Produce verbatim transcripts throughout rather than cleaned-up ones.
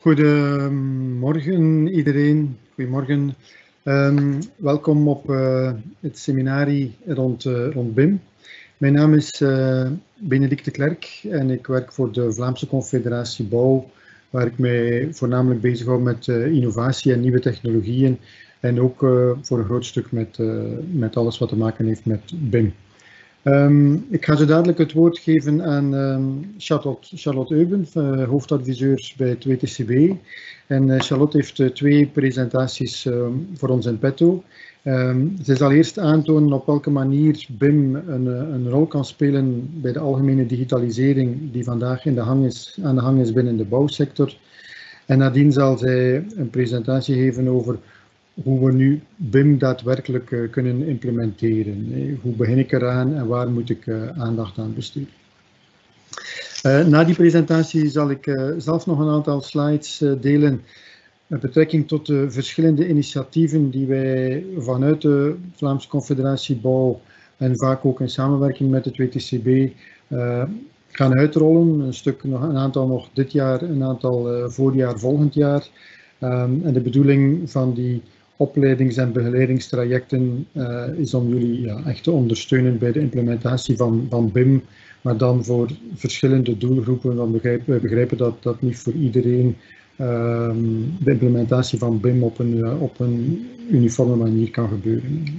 Goedemorgen iedereen, goedemorgen. Um, welkom op uh, het seminarie rond, uh, rond B I M. Mijn naam is uh, Benedict de Klerk en ik werk voor de Vlaamse Confederatie Bouw, waar ik mij voornamelijk bezighoud met uh, innovatie en nieuwe technologieën en ook uh, voor een groot stuk met, uh, met alles wat te maken heeft met B I M. Um, ik ga zo dadelijk het woord geven aan um, Charlotte, Charlotte Euben, uh, hoofdadviseur bij het W T C B. En uh, Charlotte heeft uh, twee presentaties uh, voor ons in petto. Um, ze zal eerst aantonen op welke manier B I M een, een rol kan spelen bij de algemene digitalisering die vandaag in de hang is, aan de hang is binnen de bouwsector. En nadien zal zij een presentatie geven over hoe we nu B I M daadwerkelijk uh, kunnen implementeren. Nee, hoe begin ik eraan en waar moet ik uh, aandacht aan besteden? Uh, na die presentatie zal ik uh, zelf nog een aantal slides uh, delen met betrekking tot de verschillende initiatieven die wij vanuit de Vlaamse Confederatie Bouw en vaak ook in samenwerking met het W T C B uh, gaan uitrollen. Een stuk, nog, een aantal nog dit jaar, een aantal uh, voorjaar volgend jaar. Um, en de bedoeling van die opleidings- en begeleidingstrajecten uh, is om jullie ja, echt te ondersteunen bij de implementatie van, van B I M, maar dan voor verschillende doelgroepen. Want begrijpen, we begrijpen dat dat niet voor iedereen um, de implementatie van B I M op een, uh, op een uniforme manier kan gebeuren.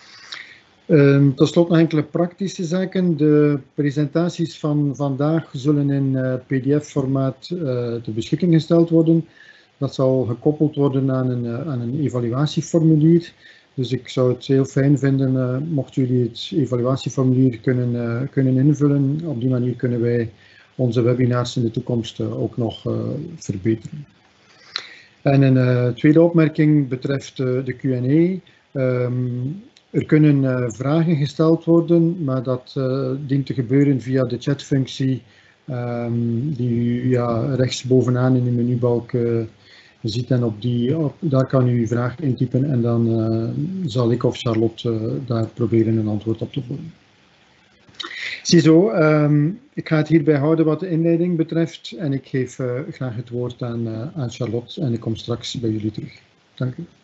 Um, tot slot nog enkele praktische zaken. De presentaties van vandaag zullen in uh, P D F-formaat uh, ter beschikking gesteld worden. Dat zal gekoppeld worden aan een, aan een evaluatieformulier. Dus ik zou het heel fijn vinden uh, mochten jullie het evaluatieformulier kunnen, uh, kunnen invullen. Op die manier kunnen wij onze webinars in de toekomst uh, ook nog uh, verbeteren. En een uh, tweede opmerking betreft uh, de Q en A. Um, er kunnen uh, vragen gesteld worden, maar dat uh, dient te gebeuren via de chatfunctie um, die u ja, rechtsbovenaan in de menubalk uh, ziet. En op die, op, daar kan u uw vraag intypen en dan uh, zal ik of Charlotte uh, daar proberen een antwoord op te voeren. Ziezo, um, ik ga het hierbij houden wat de inleiding betreft en ik geef uh, graag het woord aan, uh, aan Charlotte en ik kom straks bij jullie terug. Dank u.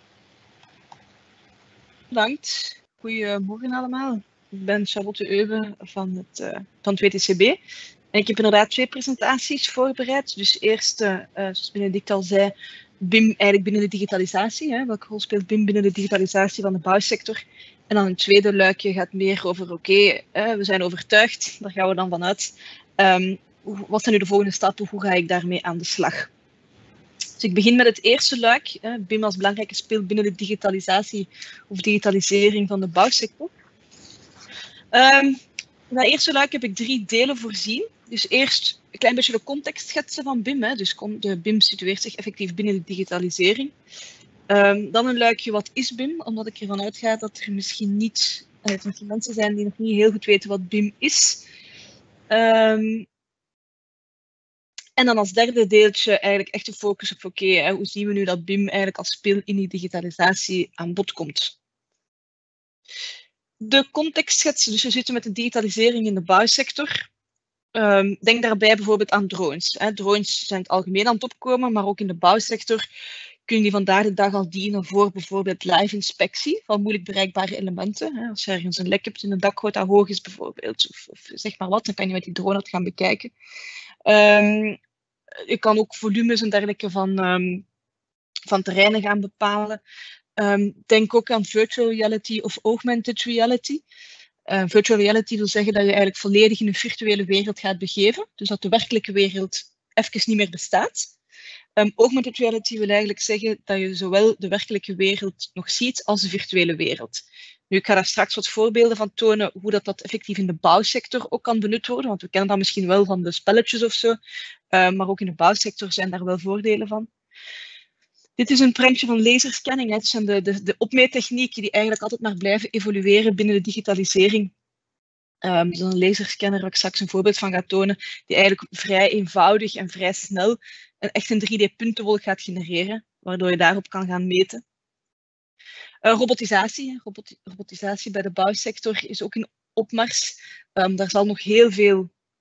Bedankt. Goedemorgen allemaal. Ik ben Charlotte Euben van het, uh, van het W T C B. En ik heb inderdaad twee presentaties voorbereid. Dus eerst, uh, zoals Benedict al zei, B I M eigenlijk binnen de digitalisatie. Hè. Welke rol speelt B I M binnen de digitalisatie van de bouwsector? En dan een tweede luikje gaat meer over, oké, okay, uh, we zijn overtuigd, daar gaan we dan vanuit. Um, wat zijn nu de volgende stappen? Hoe ga ik daarmee aan de slag? Dus ik begin met het eerste luik. Uh, B I M als belangrijke speel binnen de digitalisatie of digitalisering van de bouwsector. Um, in dat eerste luik heb ik drie delen voorzien. Dus eerst een klein beetje de context schetsen van B I M. Hè. Dus de B I M situeert zich effectief binnen de digitalisering. Um, dan een luikje, wat is B I M? Omdat ik ervan uitga dat er misschien niet uh, misschien mensen zijn die nog niet heel goed weten wat B I M is. Um, en dan als derde deeltje eigenlijk echt de focus op, oké, okay, hoe zien we nu dat B I M eigenlijk als speel in die digitalisatie aan bod komt. De context schetsen, dus we zitten met de digitalisering in de bouwsector. Um, denk daarbij bijvoorbeeld aan drones. Hè. Drones zijn het algemeen aan het opkomen, maar ook in de bouwsector kunnen die vandaag de dag al dienen voor bijvoorbeeld live inspectie van moeilijk bereikbare elementen. Hè. Als je ergens een lek hebt in een dakgoot dat hoog is bijvoorbeeld, of, of zeg maar wat, dan kan je met die drone dat gaan bekijken. Um, je kan ook volumes en dergelijke van, um, van terreinen gaan bepalen. Um, denk ook aan virtual reality of augmented reality. Uh, virtual reality wil zeggen dat je eigenlijk volledig in een virtuele wereld gaat begeven. Dus dat de werkelijke wereld even niet meer bestaat. Um, augmented reality wil eigenlijk zeggen dat je zowel de werkelijke wereld nog ziet als de virtuele wereld. Nu, ik ga daar straks wat voorbeelden van tonen hoe dat, dat effectief in de bouwsector ook kan benut worden. Want we kennen dat misschien wel van de spelletjes of zo. Uh, maar ook in de bouwsector zijn daar wel voordelen van. Dit is een prentje van laserscanning. Het zijn de, de, de opmeettechnieken die eigenlijk altijd maar blijven evolueren binnen de digitalisering. Um, dus een laserscanner waar ik straks een voorbeeld van ga tonen, die eigenlijk vrij eenvoudig en vrij snel een, echt een drie D-puntenwolk gaat genereren, waardoor je daarop kan gaan meten. Uh, robotisatie. Robot, robotisatie bij de bouwsector is ook in opmars. Um, daar zal nog heel veel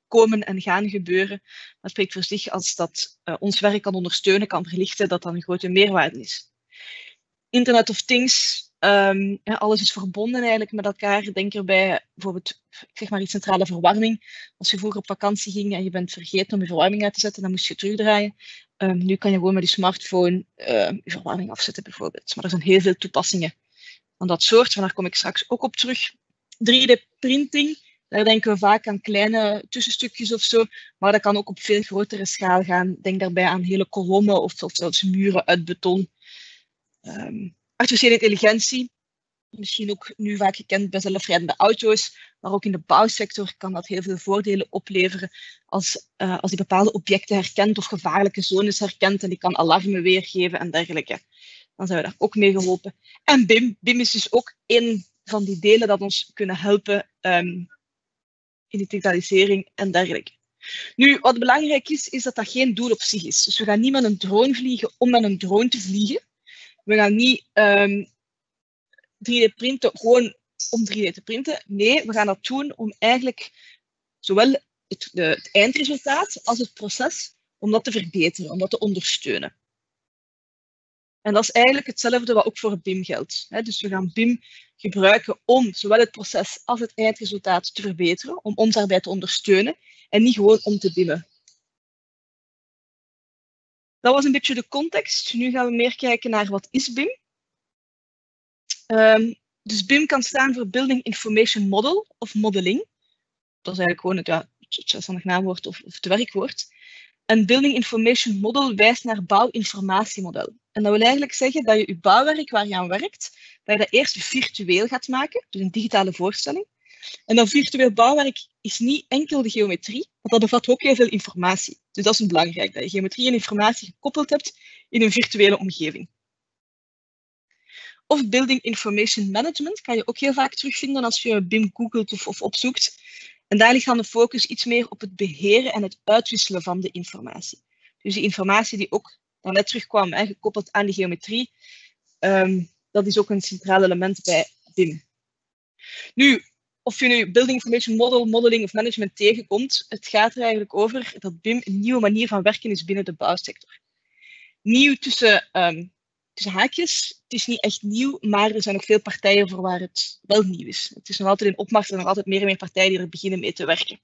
komen en gaan gebeuren. Dat spreekt voor zich als dat uh, ons werk kan ondersteunen, kan verlichten, dat dat een grote meerwaarde is. Internet of Things, um, ja, alles is verbonden eigenlijk met elkaar. Denk erbij bijvoorbeeld, ik zeg maar iets centrale verwarming. Als je vroeger op vakantie ging en je bent vergeten om je verwarming uit te zetten, dan moest je terugdraaien. Um, nu kan je gewoon met je smartphone uh, je verwarming afzetten bijvoorbeeld. Maar er zijn heel veel toepassingen van dat soort, en daar kom ik straks ook op terug. drie D printing, daar denken we vaak aan kleine tussenstukjes of zo, maar dat kan ook op veel grotere schaal gaan. Denk daarbij aan hele kolommen of, of zelfs muren uit beton. Um, artificiële intelligentie, misschien ook nu vaak gekend bij zelfrijdende auto's, maar ook in de bouwsector kan dat heel veel voordelen opleveren als, uh, als die bepaalde objecten herkent of gevaarlijke zones herkent en die kan alarmen weergeven en dergelijke. Dan zijn we daar ook mee geholpen. En B I M. B I M is dus ook een van die delen dat ons kunnen helpen um, in de digitalisering en dergelijke. Nu, wat belangrijk is, is dat dat geen doel op zich is. Dus we gaan niet met een drone vliegen om met een drone te vliegen. We gaan niet um, drie D printen gewoon om drie D te printen. Nee, we gaan dat doen om eigenlijk zowel het, de, het eindresultaat als het proces, om dat te verbeteren, om dat te ondersteunen. En dat is eigenlijk hetzelfde wat ook voor B I M geldt. Dus we gaan B I M gebruiken om zowel het proces als het eindresultaat te verbeteren, om ons daarbij te ondersteunen en niet gewoon om te bimmen. Dat was een beetje de context. Nu gaan we meer kijken naar wat is B I M. Um, dus B I M kan staan voor Building Information Model of modeling. Dat is eigenlijk gewoon het, ja, het zelfstandig naamwoord of, of het werkwoord. En Building Information Model wijst naar bouwinformatiemodel. En dat wil eigenlijk zeggen dat je je bouwwerk waar je aan werkt, dat je dat eerst virtueel gaat maken, dus een digitale voorstelling. En dat virtueel bouwwerk is niet enkel de geometrie, want dat bevat ook heel veel informatie. Dus dat is belangrijk, dat je geometrie en informatie gekoppeld hebt in een virtuele omgeving. Of Building Information Management kan je ook heel vaak terugvinden als je B I M googelt of, of opzoekt. En daar ligt dan de focus iets meer op het beheren en het uitwisselen van de informatie. Dus die informatie die ook net terugkwam, hè, gekoppeld aan de geometrie, um, dat is ook een centraal element bij B I M. Nu, of je nu Building Information Model, Modeling of Management tegenkomt, het gaat er eigenlijk over dat B I M een nieuwe manier van werken is binnen de bouwsector. Nieuw tussen, um, tussen haakjes, het is niet echt nieuw, maar er zijn nog veel partijen voor waar het wel nieuw is. Het is nog altijd in opmars, er zijn nog altijd meer en meer partijen die er beginnen mee te werken.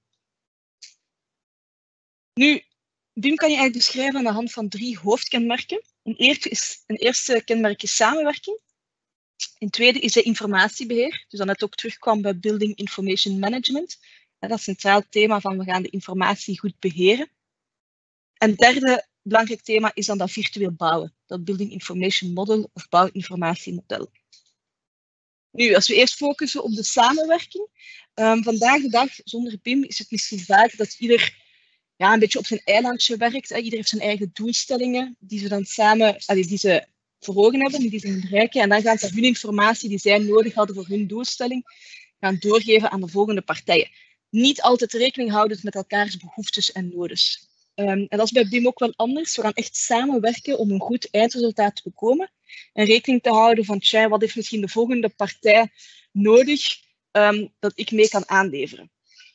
Nu, B I M kan je eigenlijk beschrijven aan de hand van drie hoofdkenmerken. Een eerste, is, een eerste kenmerk is samenwerking. Een tweede is de informatiebeheer, dus dat net ook terugkwam bij Building Information Management. Dat is het centraal thema van we gaan de informatie goed beheren. En het derde belangrijk thema is dan dat virtueel bouwen, dat Building Information Model of bouwinformatiemodel. Nu, als we eerst focussen op de samenwerking. Um, vandaag de dag, zonder B I M, is het misschien vaak dat ieder ja, een beetje op zijn eilandje werkt. Hè. Ieder heeft zijn eigen doelstellingen, die ze dan samen, allee, die ze voor ogen hebben, die ze gaan bereiken. En dan gaan ze hun informatie die zij nodig hadden voor hun doelstelling, gaan doorgeven aan de volgende partijen. Niet altijd rekening houden met elkaars behoeftes en nodes. Um, en dat is bij B I M ook wel anders. We gaan echt samenwerken om een goed eindresultaat te bekomen. En rekening te houden van, tja, wat heeft misschien de volgende partij nodig um, dat ik mee kan aanleveren.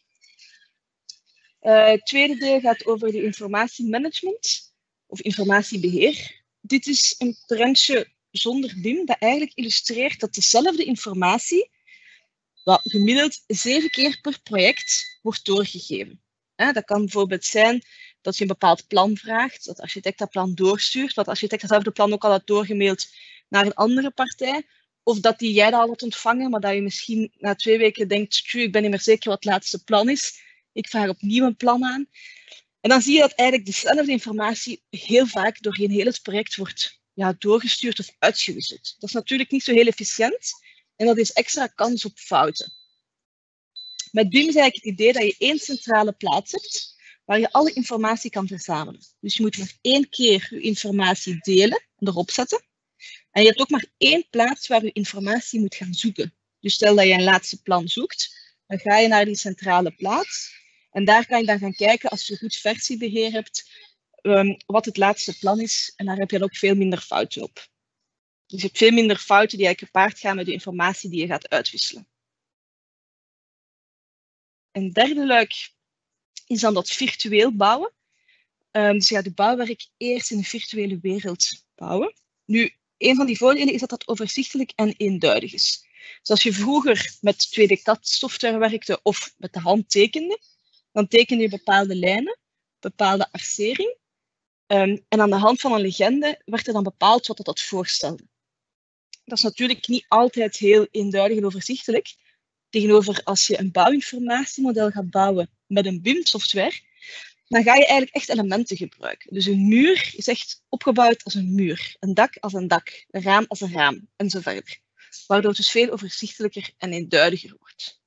Uh, het tweede deel gaat over de informatiemanagement of informatiebeheer. Dit is een trendje zonder B I M dat eigenlijk illustreert dat dezelfde informatie wat gemiddeld zeven keer per project wordt doorgegeven. Eh, dat kan bijvoorbeeld zijn dat je een bepaald plan vraagt, dat de architect dat plan doorstuurt, dat de architect datzelfde plan ook al had doorgemaild naar een andere partij, of dat die jij dat al had ontvangen, maar dat je misschien na twee weken denkt, ik ben niet meer zeker wat het laatste plan is, ik vraag opnieuw een plan aan. En dan zie je dat eigenlijk dezelfde informatie heel vaak doorheen heel het project wordt ja, doorgestuurd of uitgewisseld. Dat is natuurlijk niet zo heel efficiënt en dat is extra kans op fouten. Met B I M is eigenlijk het idee dat je één centrale plaats hebt waar je alle informatie kan verzamelen. Dus je moet maar één keer je informatie delen en erop zetten. En je hebt ook maar één plaats waar je informatie moet gaan zoeken. Dus stel dat je een laatste plan zoekt, dan ga je naar die centrale plaats. En daar kan je dan gaan kijken, als je goed versiebeheer hebt, um, wat het laatste plan is. En daar heb je dan ook veel minder fouten op. Dus je hebt veel minder fouten die eigenlijk gepaard gaan met de informatie die je gaat uitwisselen. Een derde luik is dan dat virtueel bouwen. Um, dus je gaat je bouwwerk eerst in een virtuele wereld bouwen. Nu, een van die voordelen is dat dat overzichtelijk en eenduidig is. Dus als je vroeger met twee D C A D-software werkte of met de hand tekende, dan tekende je bepaalde lijnen, bepaalde arcering. Um, en aan de hand van een legende werd er dan bepaald wat dat, dat voorstelde. Dat is natuurlijk niet altijd heel eenduidig en overzichtelijk. Tegenover als je een bouwinformatiemodel gaat bouwen met een B I M-software, dan ga je eigenlijk echt elementen gebruiken. Dus een muur is echt opgebouwd als een muur, een dak als een dak, een raam als een raam, en zo verder. Waardoor het dus veel overzichtelijker en eenduidiger wordt.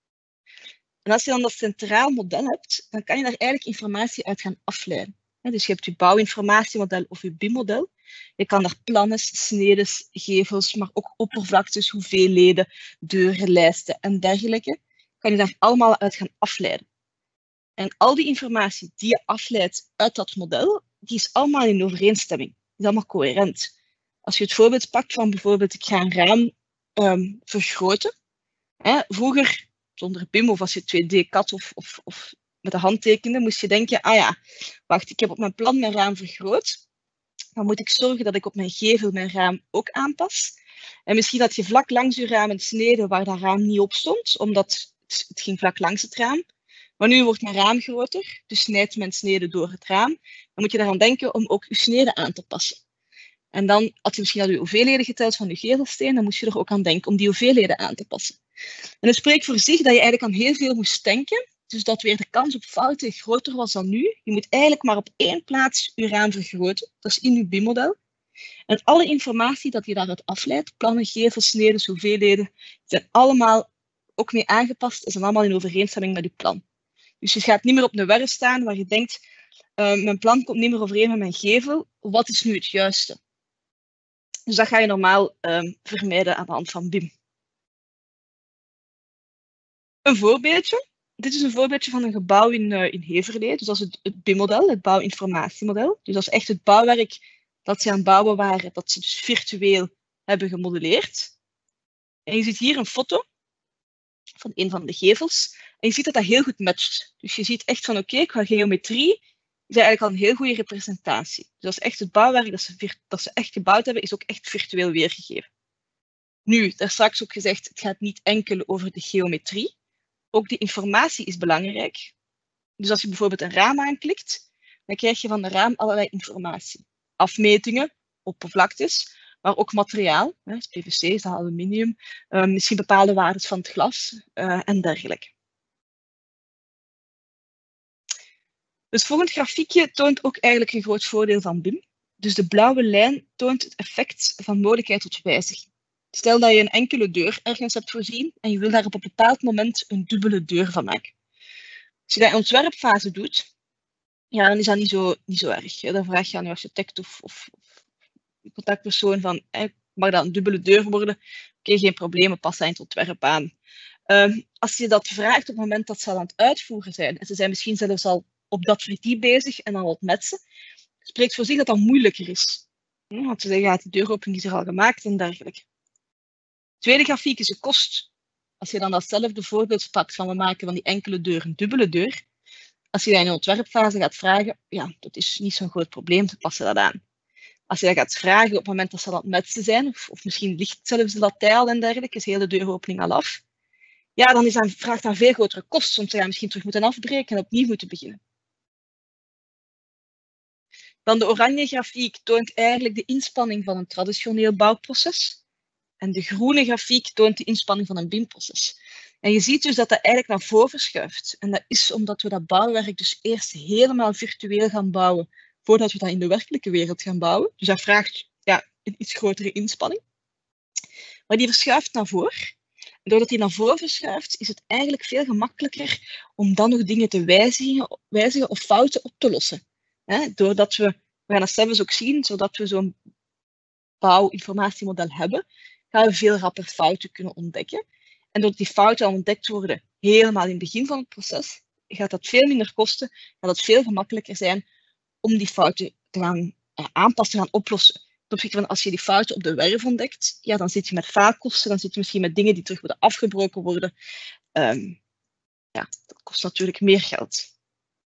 En als je dan dat centraal model hebt, dan kan je daar eigenlijk informatie uit gaan afleiden. Dus je hebt je bouwinformatiemodel of je B I M-model. Je kan daar plannen, snedes, gevels, maar ook oppervlaktes, hoeveelheden, deuren, lijsten en dergelijke. Kan je daar allemaal uit gaan afleiden. En al die informatie die je afleidt uit dat model, die is allemaal in overeenstemming. Die is allemaal coherent. Als je het voorbeeld pakt van bijvoorbeeld, ik ga een raam um, vergroten. Hè, vroeger, zonder B I M of als je twee D C A D of, of, of met de hand tekende, moest je denken, ah ja, wacht, ik heb op mijn plan mijn raam vergroot. Dan moet ik zorgen dat ik op mijn gevel mijn raam ook aanpas. En misschien dat je vlak langs je raam een snede waar dat raam niet op stond, omdat het ging vlak langs het raam. Maar nu wordt mijn raam groter, dus snijdt mijn snede door het raam. Dan moet je eraan denken om ook je snede aan te passen. En dan had je misschien al je hoeveelheden geteld van je gevelsteen, dan moest je er ook aan denken om die hoeveelheden aan te passen. En het spreekt voor zich dat je eigenlijk aan heel veel moest denken, dus dat weer de kans op fouten groter was dan nu. Je moet eigenlijk maar op één plaats je raam vergroten, dat is in je B I M-model. En alle informatie dat je daaruit afleidt, plannen, gevels, sneden, hoeveelheden, zijn allemaal ook mee aangepast en zijn allemaal in overeenstemming met je plan. Dus je gaat niet meer op een werf staan waar je denkt, uh, mijn plan komt niet meer overeen met mijn gevel, wat is nu het juiste? Dus dat ga je normaal um, vermijden aan de hand van B I M. Een voorbeeldje. Dit is een voorbeeldje van een gebouw in, uh, in Heverlee. Dus dat is het, het B I M-model, het bouwinformatiemodel. Dus dat is echt het bouwwerk dat ze aan het bouwen waren, dat ze dus virtueel hebben gemodelleerd. En je ziet hier een foto van een van de gevels. En je ziet dat dat heel goed matcht. Dus je ziet echt van, oké, okay, qua geometrie is eigenlijk al een heel goede representatie. Dus dat is echt het bouwwerk dat ze, dat ze echt gebouwd hebben, is ook echt virtueel weergegeven. Nu, daar straks ook gezegd, het gaat niet enkel over de geometrie. Ook de informatie is belangrijk. Dus als je bijvoorbeeld een raam aanklikt, dan krijg je van de raam allerlei informatie. Afmetingen, oppervlaktes, maar ook materiaal. Hè, P V C, is dat aluminium, uh, misschien bepaalde waarden van het glas uh, en dergelijke. Het volgende grafiekje toont ook eigenlijk een groot voordeel van B I M. Dus de blauwe lijn toont het effect van mogelijkheid tot wijziging. Stel dat je een enkele deur ergens hebt voorzien en je wil daar op een bepaald moment een dubbele deur van maken. Als je dat in ontwerpfase doet, ja, dan is dat niet zo, niet zo erg. Dan vraag je aan je architect of, of, of je contactpersoon van, eh, mag dat een dubbele deur worden? Oké, okay, geen probleem, pas dat in het ontwerp aan. Uh, als je dat vraagt op het moment dat ze al aan het uitvoeren zijn, en ze zijn misschien zelfs al op dat verdiep bezig en al wat metsen, spreekt voor zich dat dat moeilijker is. Want ze zeggen, ja, die deuropening is er al gemaakt en dergelijke. Tweede grafiek is de kost. Als je dan datzelfde voorbeeld pakt van we maken van die enkele deur een dubbele deur, als je dat in een ontwerpfase gaat vragen, ja, dat is niet zo'n groot probleem, ze passen dat aan. Als je dat gaat vragen op het moment dat ze aan het metsen zijn, of, of misschien ligt zelfs de latijl en dergelijke, is heel de deuropening al af, ja, dan is dat, vraagt dat een veel grotere kost, want ze gaan misschien terug moeten afbreken en opnieuw moeten beginnen. Dan de oranje grafiek toont eigenlijk de inspanning van een traditioneel bouwproces. En de groene grafiek toont de inspanning van een B I M-proces. En je ziet dus dat dat eigenlijk naar voren schuift. En dat is omdat we dat bouwwerk dus eerst helemaal virtueel gaan bouwen, voordat we dat in de werkelijke wereld gaan bouwen. Dus dat vraagt ja, een iets grotere inspanning. Maar die verschuift naar voren. En doordat die naar voren verschuift, is het eigenlijk veel gemakkelijker om dan nog dingen te wijzigen, wijzigen of fouten op te lossen. He, doordat we, we gaan dat zelfs ook zien, zodat we zo'n bouwinformatiemodel hebben, gaan we veel rapper fouten kunnen ontdekken. En doordat die fouten al ontdekt worden, helemaal in het begin van het proces, gaat dat veel minder kosten, gaat het veel gemakkelijker zijn om die fouten te gaan uh, aanpassen, te gaan oplossen. Ten opzichte van als je die fouten op de werf ontdekt, ja, dan zit je met faalkosten, dan zit je misschien met dingen die terug moeten afgebroken worden. Um, ja, dat kost natuurlijk meer geld.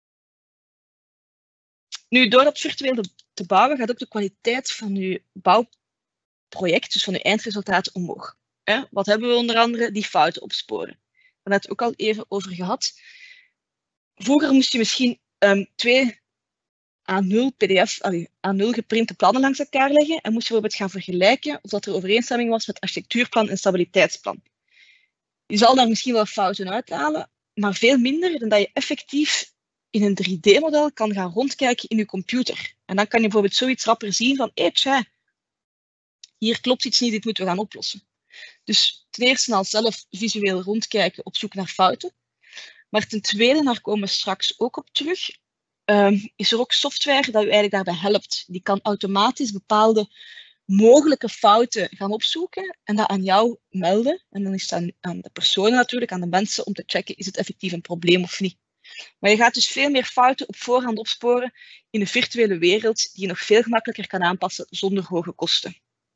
Nu, door dat virtueel te bouwen, gaat ook de kwaliteit van je bouwproject, dus van je eindresultaat, omhoog. Hè? Wat hebben we onder andere? Die fouten opsporen. Daar hebben we het ook al even over gehad. Vroeger moest je misschien um, twee A nul P D F, allee, A nul geprinte plannen langs elkaar leggen en moest je bijvoorbeeld gaan vergelijken of dat er overeenstemming was met architectuurplan en stabiliteitsplan. Je zal daar misschien wel fouten uithalen, maar veel minder dan dat je effectief in een drie D model kan gaan rondkijken in je computer. En dan kan je bijvoorbeeld zoiets rapper zien van, hé, tja, hier klopt iets niet, dit moeten we gaan oplossen. Dus ten eerste al zelf visueel rondkijken op zoek naar fouten. Maar ten tweede, daar komen we straks ook op terug, um, is er ook software dat u eigenlijk daarbij helpt. Die kan automatisch bepaalde mogelijke fouten gaan opzoeken en dat aan jou melden. En dan is het aan, aan de personen natuurlijk, aan de mensen, om te checken, is het effectief een probleem of niet. Maar je gaat dus veel meer fouten op voorhand opsporen in de virtuele wereld, die je nog veel gemakkelijker kan aanpassen zonder hoge kosten.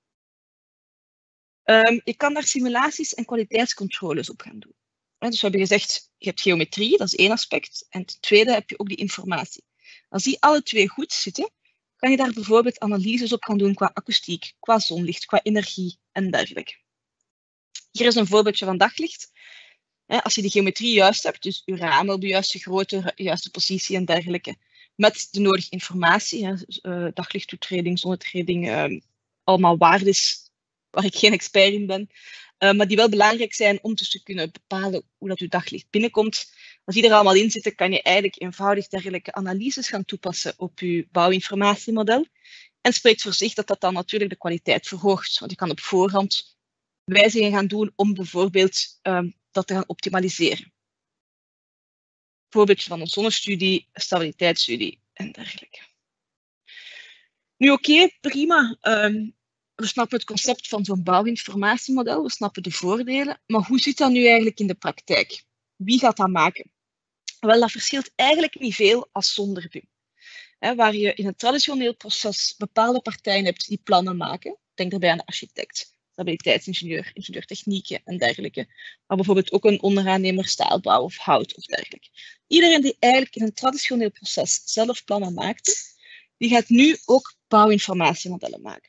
Um, je kan daar simulaties en kwaliteitscontroles op gaan doen. Dus we hebben gezegd, je hebt geometrie, dat is één aspect. En ten tweede heb je ook die informatie. Als die alle twee goed zitten, kan je daar bijvoorbeeld analyses op gaan doen qua akoestiek, qua zonlicht, qua energie en dergelijke. Hier is een voorbeeldje van daglicht. Als je die geometrie juist hebt, dus je ramen op de juiste grootte, de juiste positie en dergelijke, met de nodige informatie, daglichttoetreding, zonnetreding, allemaal waardes waar ik geen expert in ben, Uh, maar die wel belangrijk zijn om dus te kunnen bepalen hoe dat uw daglicht binnenkomt. Als die er allemaal in zitten, kan je eigenlijk eenvoudig dergelijke analyses gaan toepassen op je bouwinformatiemodel. En spreekt voor zich dat dat dan natuurlijk de kwaliteit verhoogt. Want je kan op voorhand wijzigingen gaan doen om bijvoorbeeld um, dat te gaan optimaliseren. Voorbeeldje van een zonnestudie, een stabiliteitsstudie en dergelijke. Nu oké, okay, prima. Um, We snappen het concept van zo'n bouwinformatiemodel, we snappen de voordelen, maar hoe zit dat nu eigenlijk in de praktijk? Wie gaat dat maken? Wel, dat verschilt eigenlijk niet veel als zonder B I M. He, waar je in een traditioneel proces bepaalde partijen hebt die plannen maken, denk daarbij aan de architect, stabiliteitsingenieur, ingenieur technieken en dergelijke, maar bijvoorbeeld ook een onderaannemer staalbouw of hout of dergelijke. Iedereen die eigenlijk in een traditioneel proces zelf plannen maakte, die gaat nu ook bouwinformatiemodellen maken.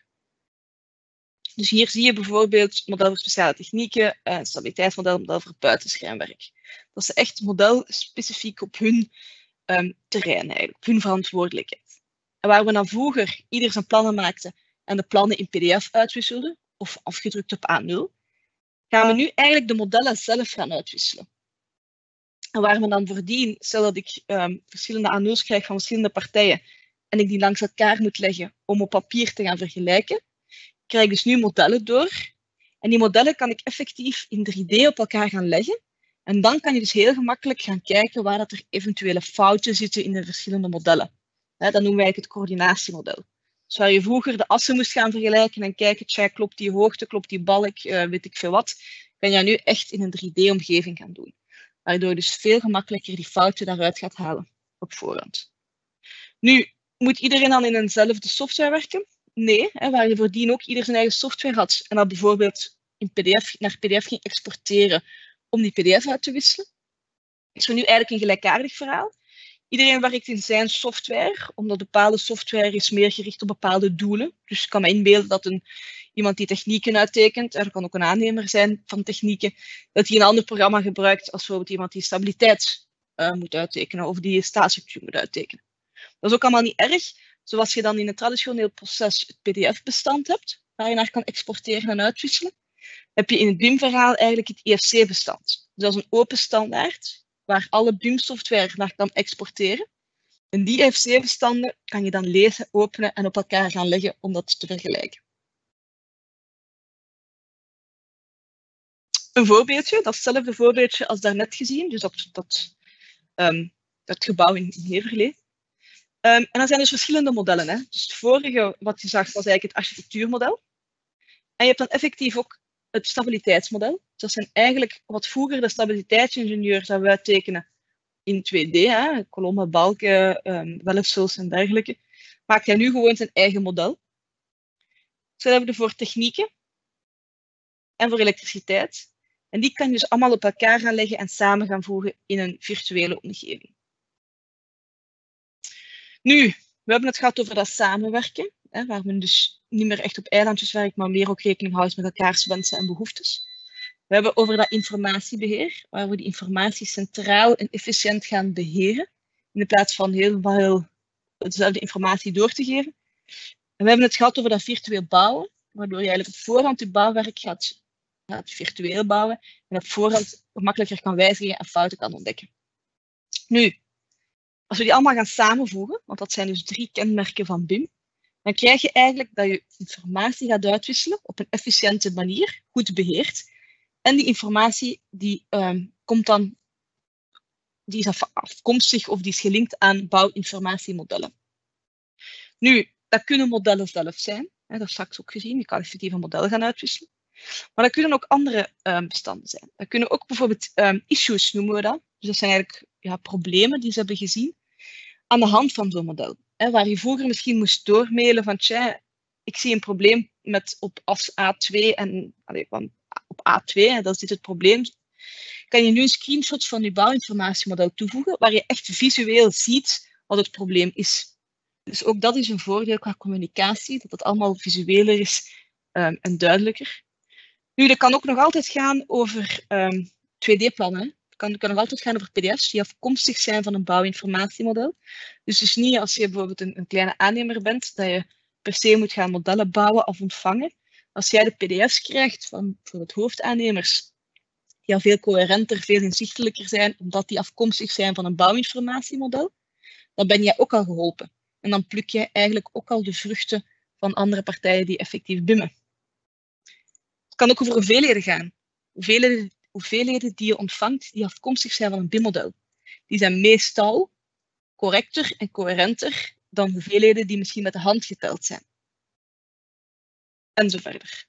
Dus hier zie je bijvoorbeeld model voor speciale technieken, een stabiliteitsmodel, model voor buitenschermwerk. Dat is echt model specifiek op hun um, terrein eigenlijk, op hun verantwoordelijkheid. En waar we dan vroeger ieder zijn plannen maakte en de plannen in P D F uitwisselden, of afgedrukt op A nul, gaan we nu eigenlijk de modellen zelf gaan uitwisselen. En waar we dan voordien, stel dat ik um, verschillende A nul's krijg van verschillende partijen en ik die langs elkaar moet leggen om op papier te gaan vergelijken, krijg ik dus nu modellen door. En die modellen kan ik effectief in drie D op elkaar gaan leggen. En dan kan je dus heel gemakkelijk gaan kijken waar dat er eventuele fouten zitten in de verschillende modellen. He, dat noemen wij eigenlijk het coördinatiemodel. Dus waar je vroeger de assen moest gaan vergelijken en kijken, tja, klopt die hoogte, klopt die balk, uh, weet ik veel wat, kan je nu echt in een drie D-omgeving gaan doen. Waardoor je dus veel gemakkelijker die fouten daaruit gaat halen op voorhand. Nu, moet iedereen dan in eenzelfde software werken? Nee, hè, waar je voordien ook ieder zijn eigen software had en dat bijvoorbeeld in P D F, naar P D F ging exporteren om die P D F uit te wisselen, is er nu eigenlijk een gelijkaardig verhaal. Iedereen werkt in zijn software, omdat bepaalde software is meer gericht op bepaalde doelen. Dus ik kan me inbeelden dat een, iemand die technieken uittekent, er kan ook een aannemer zijn van technieken, dat hij een ander programma gebruikt als bijvoorbeeld iemand die stabiliteit uh, moet uittekenen of die staatsstructuur moet uittekenen. Dat is ook allemaal niet erg. Zoals je dan in een traditioneel proces het P D F-bestand hebt, waar je naar kan exporteren en uitwisselen, heb je in het B I M-verhaal eigenlijk het I F C-bestand. Dus dat is een open standaard, waar alle B I M-software naar kan exporteren. En die I F C-bestanden kan je dan lezen, openen en op elkaar gaan leggen om dat te vergelijken. Een voorbeeldje, datzelfde voorbeeldje als daarnet gezien, dus dat, dat, um, dat gebouw in Heverlee. Um, en dan zijn dus verschillende modellen. Hè. Dus het vorige wat je zag was eigenlijk het architectuurmodel. En je hebt dan effectief ook het stabiliteitsmodel. Dus dat zijn eigenlijk wat vroeger de stabiliteitsingenieur zou uittekenen in twee D. Hè. Kolommen, balken, um, welfsels en dergelijke. Maakt hij nu gewoon zijn eigen model. Zo hebben we voor technieken en voor elektriciteit. En die kan je dus allemaal op elkaar gaan leggen en samen gaan voegen in een virtuele omgeving. Nu, We hebben het gehad over dat samenwerken, hè, waar men dus niet meer echt op eilandjes werkt, maar meer ook rekening houdt met elkaars wensen en behoeftes. We hebben over dat informatiebeheer, waar we die informatie centraal en efficiënt gaan beheren, in plaats van heel veel dezelfde informatie door te geven. En we hebben het gehad over dat virtueel bouwen, waardoor je eigenlijk op voorhand je bouwwerk gaat, gaat virtueel bouwen en op voorhand gemakkelijker kan wijzigen en fouten kan ontdekken. Nu, als we die allemaal gaan samenvoegen, want dat zijn dus drie kenmerken van B I M, dan krijg je eigenlijk dat je informatie gaat uitwisselen op een efficiënte manier, goed beheerd. En die informatie die, um, komt dan, die is afkomstig of die is gelinkt aan bouwinformatiemodellen. Nu, dat kunnen modellen zelf zijn. Hè, dat heb ik straks ook gezien. Je kan effectief een model gaan uitwisselen. Maar dat kunnen ook andere um, bestanden zijn. Dat kunnen ook bijvoorbeeld um, issues noemen we dat. Dus dat zijn eigenlijk ja, problemen die ze hebben gezien aan de hand van zo'n model. Hè, waar je vroeger misschien moest doormailen van tja, ik zie een probleem met op as A twee en allez, van, op A twee, en dat is dit het probleem. Kan je nu een screenshot van je bouwinformatiemodel toevoegen waar je echt visueel ziet wat het probleem is. Dus ook dat is een voordeel qua communicatie, dat het allemaal visueler is um, en duidelijker. Nu, dat kan ook nog altijd gaan over um, twee D-plannen. Het kan, kan nog altijd gaan over P D F's die afkomstig zijn van een bouwinformatiemodel. Dus het is niet als je bijvoorbeeld een, een kleine aannemer bent, dat je per se moet gaan modellen bouwen of ontvangen. Als jij de P D F's krijgt van bijvoorbeeld hoofdaannemers, die al veel coherenter, veel inzichtelijker zijn, omdat die afkomstig zijn van een bouwinformatiemodel, dan ben jij ook al geholpen. En dan pluk jij eigenlijk ook al de vruchten van andere partijen die effectief bimmen. Het kan ook over hoeveelheden gaan. Hoeveelheden, hoeveelheden die je ontvangt die afkomstig zijn van een B I M-model. Die zijn meestal correcter en coherenter dan hoeveelheden die misschien met de hand geteld zijn. En zo verder.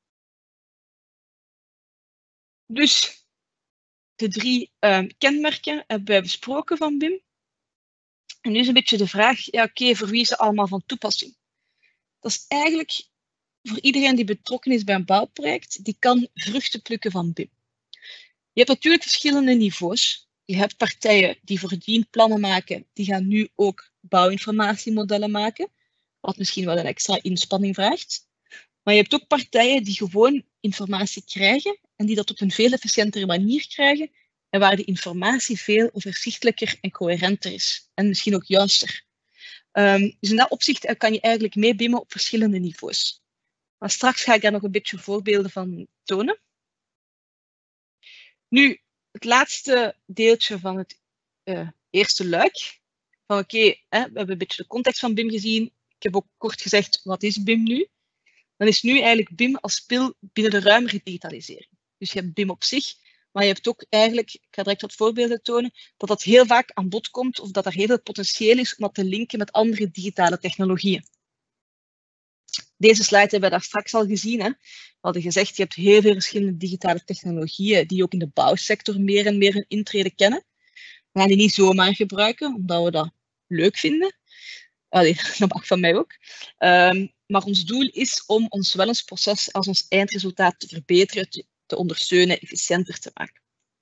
Dus de drie um, kenmerken hebben wij besproken van B I M. En nu is een beetje de vraag, ja oké, okay, voor wie is het allemaal van toepassing? Dat is eigenlijk voor iedereen die betrokken is bij een bouwproject, die kan vruchten plukken van B I M. Je hebt natuurlijk verschillende niveaus. Je hebt partijen die voordien plannen maken, die gaan nu ook bouwinformatiemodellen maken, wat misschien wel een extra inspanning vraagt. Maar je hebt ook partijen die gewoon informatie krijgen en die dat op een veel efficiëntere manier krijgen en waar de informatie veel overzichtelijker en coherenter is. En misschien ook juister. Um, dus in dat opzicht kan je eigenlijk mee bimmen op verschillende niveaus. Maar straks ga ik daar nog een beetje voorbeelden van tonen. Nu, het laatste deeltje van het uh, eerste luik. Van oké, okay, we hebben een beetje de context van B I M gezien. Ik heb ook kort gezegd, wat is B I M nu? Dan is nu eigenlijk B I M als spil binnen de ruimere digitalisering. Dus je hebt B I M op zich, maar je hebt ook eigenlijk, ik ga direct wat voorbeelden tonen, dat dat heel vaak aan bod komt of dat er heel veel potentieel is om dat te linken met andere digitale technologieën. Deze slide hebben we daar straks al gezien. Hè. We hadden gezegd, je hebt heel veel verschillende digitale technologieën die ook in de bouwsector meer en meer hun intrede kennen. We gaan die niet zomaar gebruiken, omdat we dat leuk vinden. Allee, dat mag van mij ook. Um, maar ons doel is om ons wellensproces als ons eindresultaat te verbeteren, te, te ondersteunen, efficiënter te maken.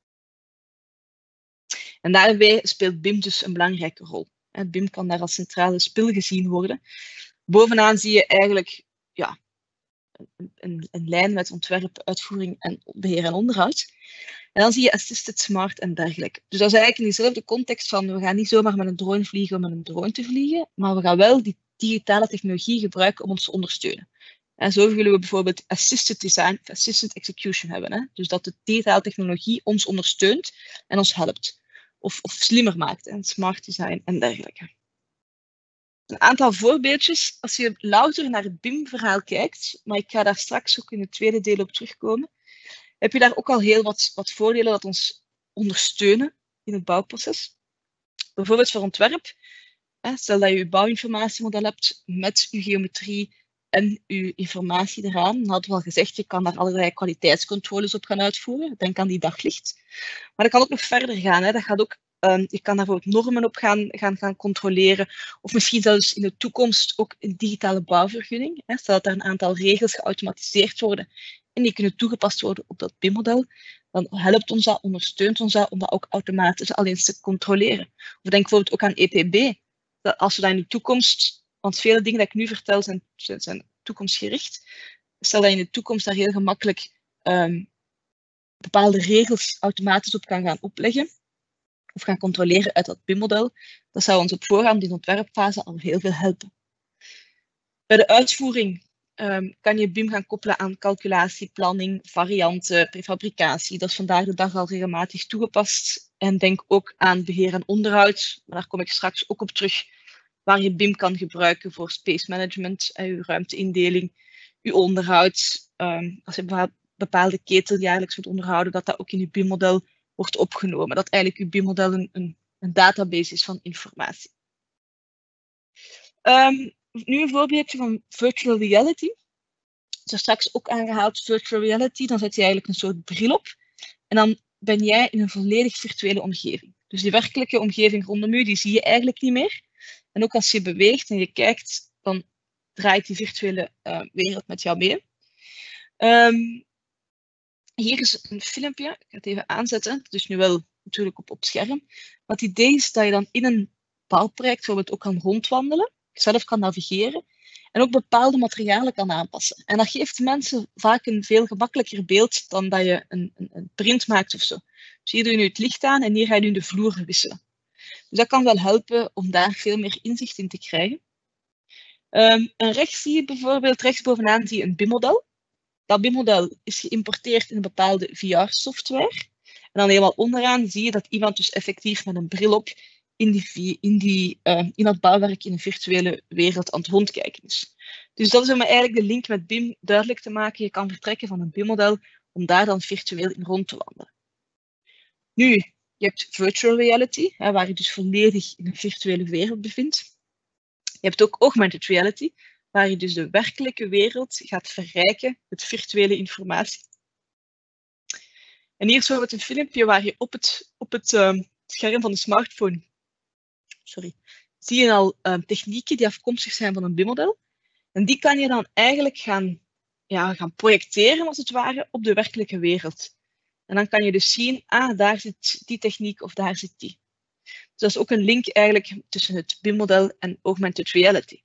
En daarbij speelt B I M dus een belangrijke rol. B I M kan daar als centrale spil gezien worden. Bovenaan zie je eigenlijk ja, een, een, een lijn met ontwerp, uitvoering en beheer en onderhoud. En dan zie je assisted smart en dergelijke. Dus dat is eigenlijk in dezelfde context van we gaan niet zomaar met een drone vliegen om met een drone te vliegen, maar we gaan wel die digitale technologie gebruiken om ons te ondersteunen. En zo willen we bijvoorbeeld assisted design of assisted execution hebben. Hè? Dus dat de digitale technologie ons ondersteunt en ons helpt. Of, of slimmer maakt, hè? Smart design en dergelijke. Een aantal voorbeeldjes, als je louter naar het B I M-verhaal kijkt, maar ik ga daar straks ook in het tweede deel op terugkomen, heb je daar ook al heel wat, wat voordelen dat ons ondersteunen in het bouwproces. Bijvoorbeeld voor ontwerp. Hè, stel dat je je bouwinformatiemodel hebt met je geometrie en je informatie eraan. Dan hadden we al gezegd, je kan daar allerlei kwaliteitscontroles op gaan uitvoeren. Denk aan die daglicht. Maar dat kan ook nog verder gaan. Hè. Dat gaat ook, um, je kan daar bijvoorbeeld normen op gaan, gaan, gaan controleren. Of misschien zelfs in de toekomst ook een digitale bouwvergunning. Hè. Stel dat er een aantal regels geautomatiseerd worden en die kunnen toegepast worden op dat B I M-model, dan helpt ons dat, ondersteunt ons dat om dat ook automatisch al eens te controleren. Of denk bijvoorbeeld ook aan E P B. dat als we dat in de toekomst, want vele dingen die ik nu vertel zijn, zijn toekomstgericht, stel dat je in de toekomst daar heel gemakkelijk um, bepaalde regels automatisch op kan gaan opleggen of gaan controleren uit dat B I M-model, dat zou ons op voorhand in de ontwerpfase al heel veel helpen. Bij de uitvoering um, kan je B I M gaan koppelen aan calculatie, planning, varianten, prefabricatie. Dat is vandaag de dag al regelmatig toegepast. En denk ook aan beheer en onderhoud, maar daar kom ik straks ook op terug, waar je B I M kan gebruiken voor space management, en je ruimteindeling, je onderhoud. Um, als je bepaalde ketel jaarlijks moet onderhouden, dat dat ook in je B I M-model wordt opgenomen. Dat eigenlijk je B I M-model een, een, een database is van informatie. Um, nu een voorbeeldje van virtual reality. Dat is straks ook aangehaald, virtual reality. Dan zet je eigenlijk een soort bril op. En dan ben jij in een volledig virtuele omgeving. Dus die werkelijke omgeving rondom je, die zie je eigenlijk niet meer. En ook als je beweegt en je kijkt, dan draait die virtuele uh, wereld met jou mee. Um, hier is een filmpje. Ik ga het even aanzetten. Het is nu wel natuurlijk op, op het scherm. Maar het idee is dat je dan in een bouwproject bijvoorbeeld ook kan rondwandelen. Zelf kan navigeren. En ook bepaalde materialen kan aanpassen. En dat geeft mensen vaak een veel gemakkelijker beeld dan dat je een, een, een print maakt of zo. Dus hier doe je nu het licht aan en hier ga je nu de vloer wisselen. Dus dat kan wel helpen om daar veel meer inzicht in te krijgen. Um, en rechts zie je bijvoorbeeld, rechtsbovenaan zie je een B I M-model. Dat B I M-model is geïmporteerd in een bepaalde V R-software. En dan helemaal onderaan zie je dat iemand dus effectief met een bril op in, die, in, die, uh, in dat bouwwerk in een virtuele wereld aan het rondkijken is. Dus dat is om eigenlijk de link met B I M duidelijk te maken. Je kan vertrekken van een B I M-model om daar dan virtueel in rond te wandelen. Nu, je hebt virtual reality, hè, waar je dus volledig in een virtuele wereld bevindt. Je hebt ook augmented reality, waar je dus de werkelijke wereld gaat verrijken met virtuele informatie. En hier is bijvoorbeeld een filmpje waar je op het, op het uh, scherm van de smartphone, sorry, zie je al uh, technieken die afkomstig zijn van een B I M-model. En die kan je dan eigenlijk gaan, ja, gaan projecteren, als het ware, op de werkelijke wereld. En dan kan je dus zien, ah, daar zit die techniek of daar zit die. Dus dat is ook een link eigenlijk tussen het B I M-model en augmented reality.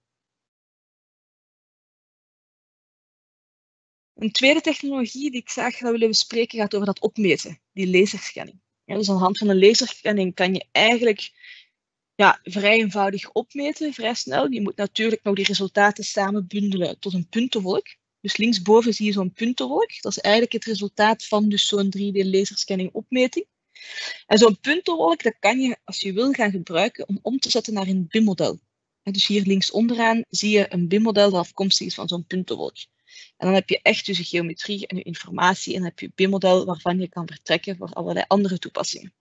Een tweede technologie die ik graag zou willen bespreken gaat over dat opmeten, die laserscanning. Ja, dus aan de hand van een laserscanning kan je eigenlijk ja, vrij eenvoudig opmeten, vrij snel. Je moet natuurlijk nog die resultaten samen bundelen tot een puntenwolk. Dus linksboven zie je zo'n puntenwolk. Dat is eigenlijk het resultaat van dus zo'n drie D laserscanning opmeting. En zo'n puntenwolk, dat kan je, als je wil, gaan gebruiken om om te zetten naar een B I M-model. Dus hier links onderaan zie je een B I M-model dat afkomstig is van zo'n puntenwolk. En dan heb je echt dus je geometrie en je informatie en dan heb je een B I M-model waarvan je kan vertrekken voor allerlei andere toepassingen.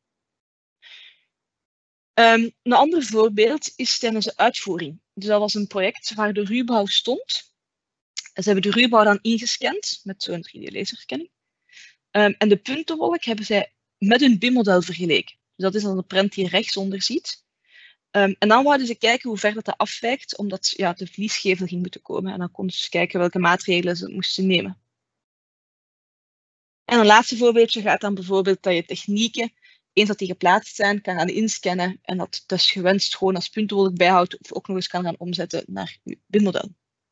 Um, een ander voorbeeld is tijdens de uitvoering. Dus dat was een project waar de ruwbouw stond. En ze hebben de ruwbouw dan ingescand met zo'n drie D laserscanning. Um, en de puntenwolk hebben zij met een B I M-model vergeleken. Dus dat is dan de prent die je rechtsonder ziet. Um, en dan wouden ze kijken hoe ver dat, dat afwijkt, omdat ja, de vliesgevel ging moeten komen. En dan konden ze kijken welke maatregelen ze moesten nemen. En een laatste voorbeeldje gaat dan bijvoorbeeld dat je technieken, eens dat die geplaatst zijn, kan gaan inscannen en dat dus gewenst gewoon als puntenwolk bijhoudt of ook nog eens kan gaan omzetten naar je B I M-model.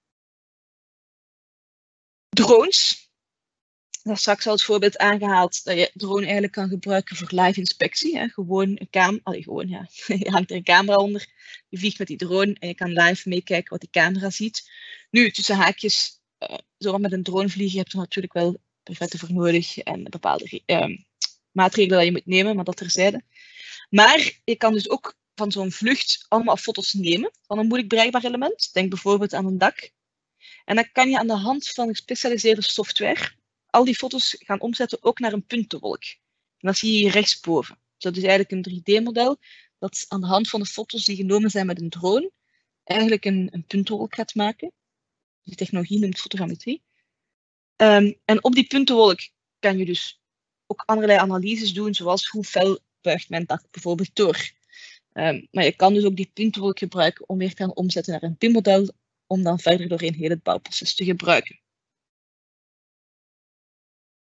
Drones. Dat is straks al het voorbeeld aangehaald dat je drone eigenlijk kan gebruiken voor live inspectie. Hè. Gewoon een camera, allee, gewoon ja, je hangt er een camera onder, je vliegt met die drone en je kan live meekijken wat die camera ziet. Nu, tussen haakjes, uh, zo met een drone vliegen heb je natuurlijk wel brevetten voor nodig en bepaalde uh, maatregelen dat je moet nemen, maar dat terzijde. Maar je kan dus ook van zo'n vlucht allemaal foto's nemen van een moeilijk bereikbaar element. Denk bijvoorbeeld aan een dak. En dan kan je aan de hand van gespecialiseerde software al die foto's gaan omzetten ook naar een puntenwolk. En dat zie je hier rechtsboven. Dus dat is eigenlijk een drie D-model dat aan de hand van de foto's die genomen zijn met een drone eigenlijk een, een puntenwolk gaat maken. Die technologie noemt fotogrammetrie. Um, en op die puntenwolk kan je dus ook allerlei analyses doen, zoals hoe fel buigt mijn dak bijvoorbeeld door. Um, maar je kan dus ook die puntenwolk gebruiken om weer te gaan omzetten naar een B I M-model, om dan verder doorheen heel het bouwproces te gebruiken.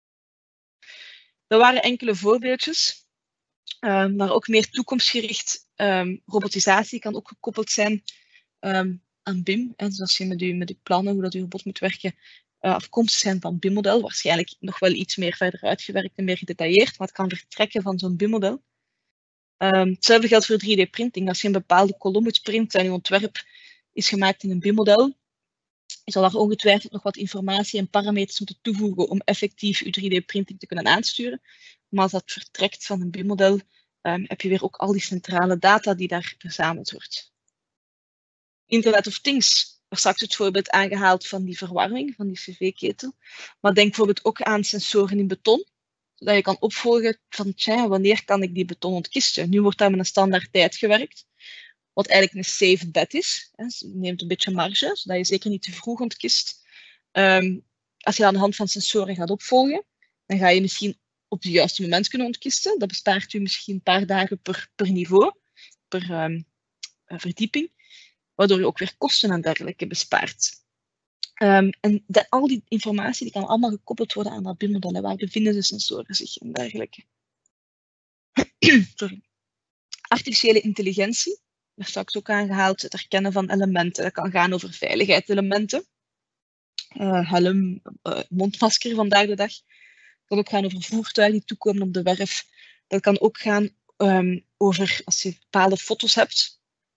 Dat waren enkele voorbeeldjes, uh, maar ook meer toekomstgericht Um, robotisatie kan ook gekoppeld zijn um, aan B I M. En dus als je met je, met je plannen, hoe dat je robot moet werken, uh, afkomstig zijn van B I M-model. Waarschijnlijk nog wel iets meer verder uitgewerkt en meer gedetailleerd, maar het kan vertrekken van zo'n B I M-model. Um, hetzelfde geldt voor drie D-printing. Als je een bepaalde kolom moet printen en je ontwerp is gemaakt in een B I M-model, je zal daar ongetwijfeld nog wat informatie en parameters moeten toevoegen om effectief je drie D-printing te kunnen aansturen. Maar als dat vertrekt van een B I M-model, um, heb je weer ook al die centrale data die daar verzameld wordt. Internet of Things. Er is straks het voorbeeld aangehaald van die verwarming, van die C V-ketel. Maar denk bijvoorbeeld ook aan sensoren in beton, zodat je kan opvolgen van tja, wanneer kan ik die beton ontkisten. Nu wordt daar met een standaard tijd gewerkt, wat eigenlijk een safe bet is. Hè. Je neemt een beetje marge, zodat je zeker niet te vroeg ontkist. Um, als je aan de hand van sensoren gaat opvolgen, dan ga je misschien op het juiste moment kunnen ontkisten. Dat bespaart u misschien een paar dagen per, per niveau, per um, verdieping, waardoor je ook weer kosten en dergelijke bespaart. Um, en de, al die informatie die kan allemaal gekoppeld worden aan dat B I M-model. Waar bevinden de sensoren zich en dergelijke. Sorry. Artificiële intelligentie. Er is straks ook aangehaald het herkennen van elementen. Dat kan gaan over veiligheidselementen. Uh, helm, uh, mondmasker vandaag de dag. Het kan ook gaan over voertuigen die toekomen op de werf. Dat kan ook gaan um, over als je bepaalde foto's hebt.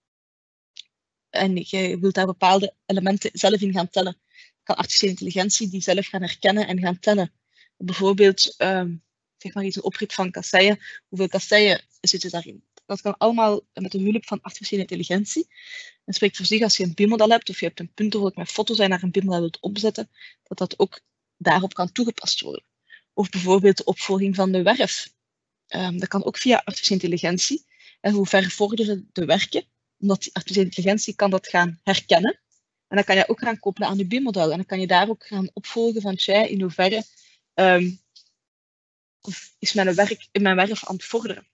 En je wilt daar bepaalde elementen zelf in gaan tellen. Kan artificiële intelligentie die zelf gaan herkennen en gaan tellen. Bijvoorbeeld, um, zeg maar iets, een oprit van kasseien. Hoeveel kasseien zitten daarin? Dat kan allemaal met de hulp van artificiële intelligentie. En spreekt voor zich als je een B I M-model hebt, of je hebt een puntenrol met foto's en je naar een B I M-model wilt opzetten, dat dat ook daarop kan toegepast worden. Of bijvoorbeeld de opvolging van de werf. Um, dat kan ook via artificiële intelligentie. En hoe ver vorderen de werken? Omdat die artificiële intelligentie kan dat gaan herkennen. En dan kan je ook gaan koppelen aan je B I M-model. En dan kan je daar ook gaan opvolgen van, tja, in hoeverre um, is mijn werk, in mijn werf aan het vorderen.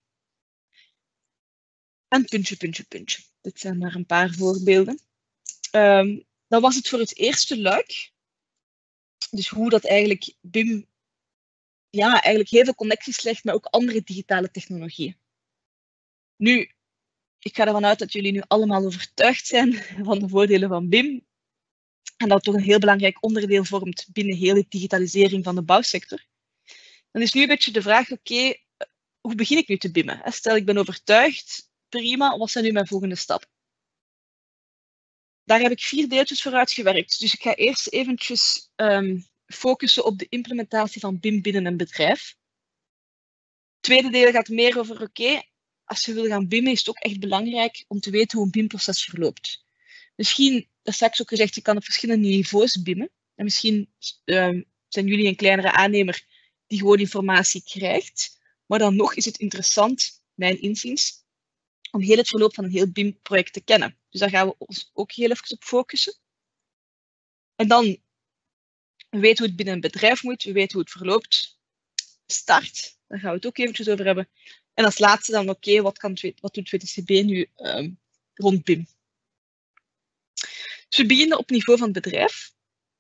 En puntje, puntje, puntje. Dit zijn maar een paar voorbeelden. Um, dat was het voor het eerste luik. Dus hoe dat eigenlijk B I M ja, eigenlijk heel veel connecties legt met ook andere digitale technologieën. Nu, ik ga ervan uit dat jullie nu allemaal overtuigd zijn van de voordelen van B I M. En dat het toch een heel belangrijk onderdeel vormt binnen heel de digitalisering van de bouwsector. Dan is nu een beetje de vraag, oké, okay, hoe begin ik nu te B I M'en? Stel, ik ben overtuigd, prima, wat zijn nu mijn volgende stappen? Daar heb ik vier deeltjes voor uitgewerkt. Dus ik ga eerst eventjes um, focussen op de implementatie van B I M binnen een bedrijf. Het tweede deel gaat meer over, oké, okay, als je wil gaan B I M'en is het ook echt belangrijk om te weten hoe een B I M-proces verloopt. Misschien, dat is straks ook gezegd, je kan op verschillende niveaus B I M'en. En misschien um, zijn jullie een kleinere aannemer die gewoon informatie krijgt. Maar dan nog is het interessant, mijn inziens, om heel het verloop van een heel B I M-project te kennen. Dus daar gaan we ons ook heel even op focussen. En dan, we weten hoe het binnen een bedrijf moet, we weten hoe het verloopt. Start, daar gaan we het ook eventjes over hebben. En als laatste dan, oké, okay, wat, wat doet W T C B nu um, rond B I M? Dus we beginnen op niveau van het bedrijf.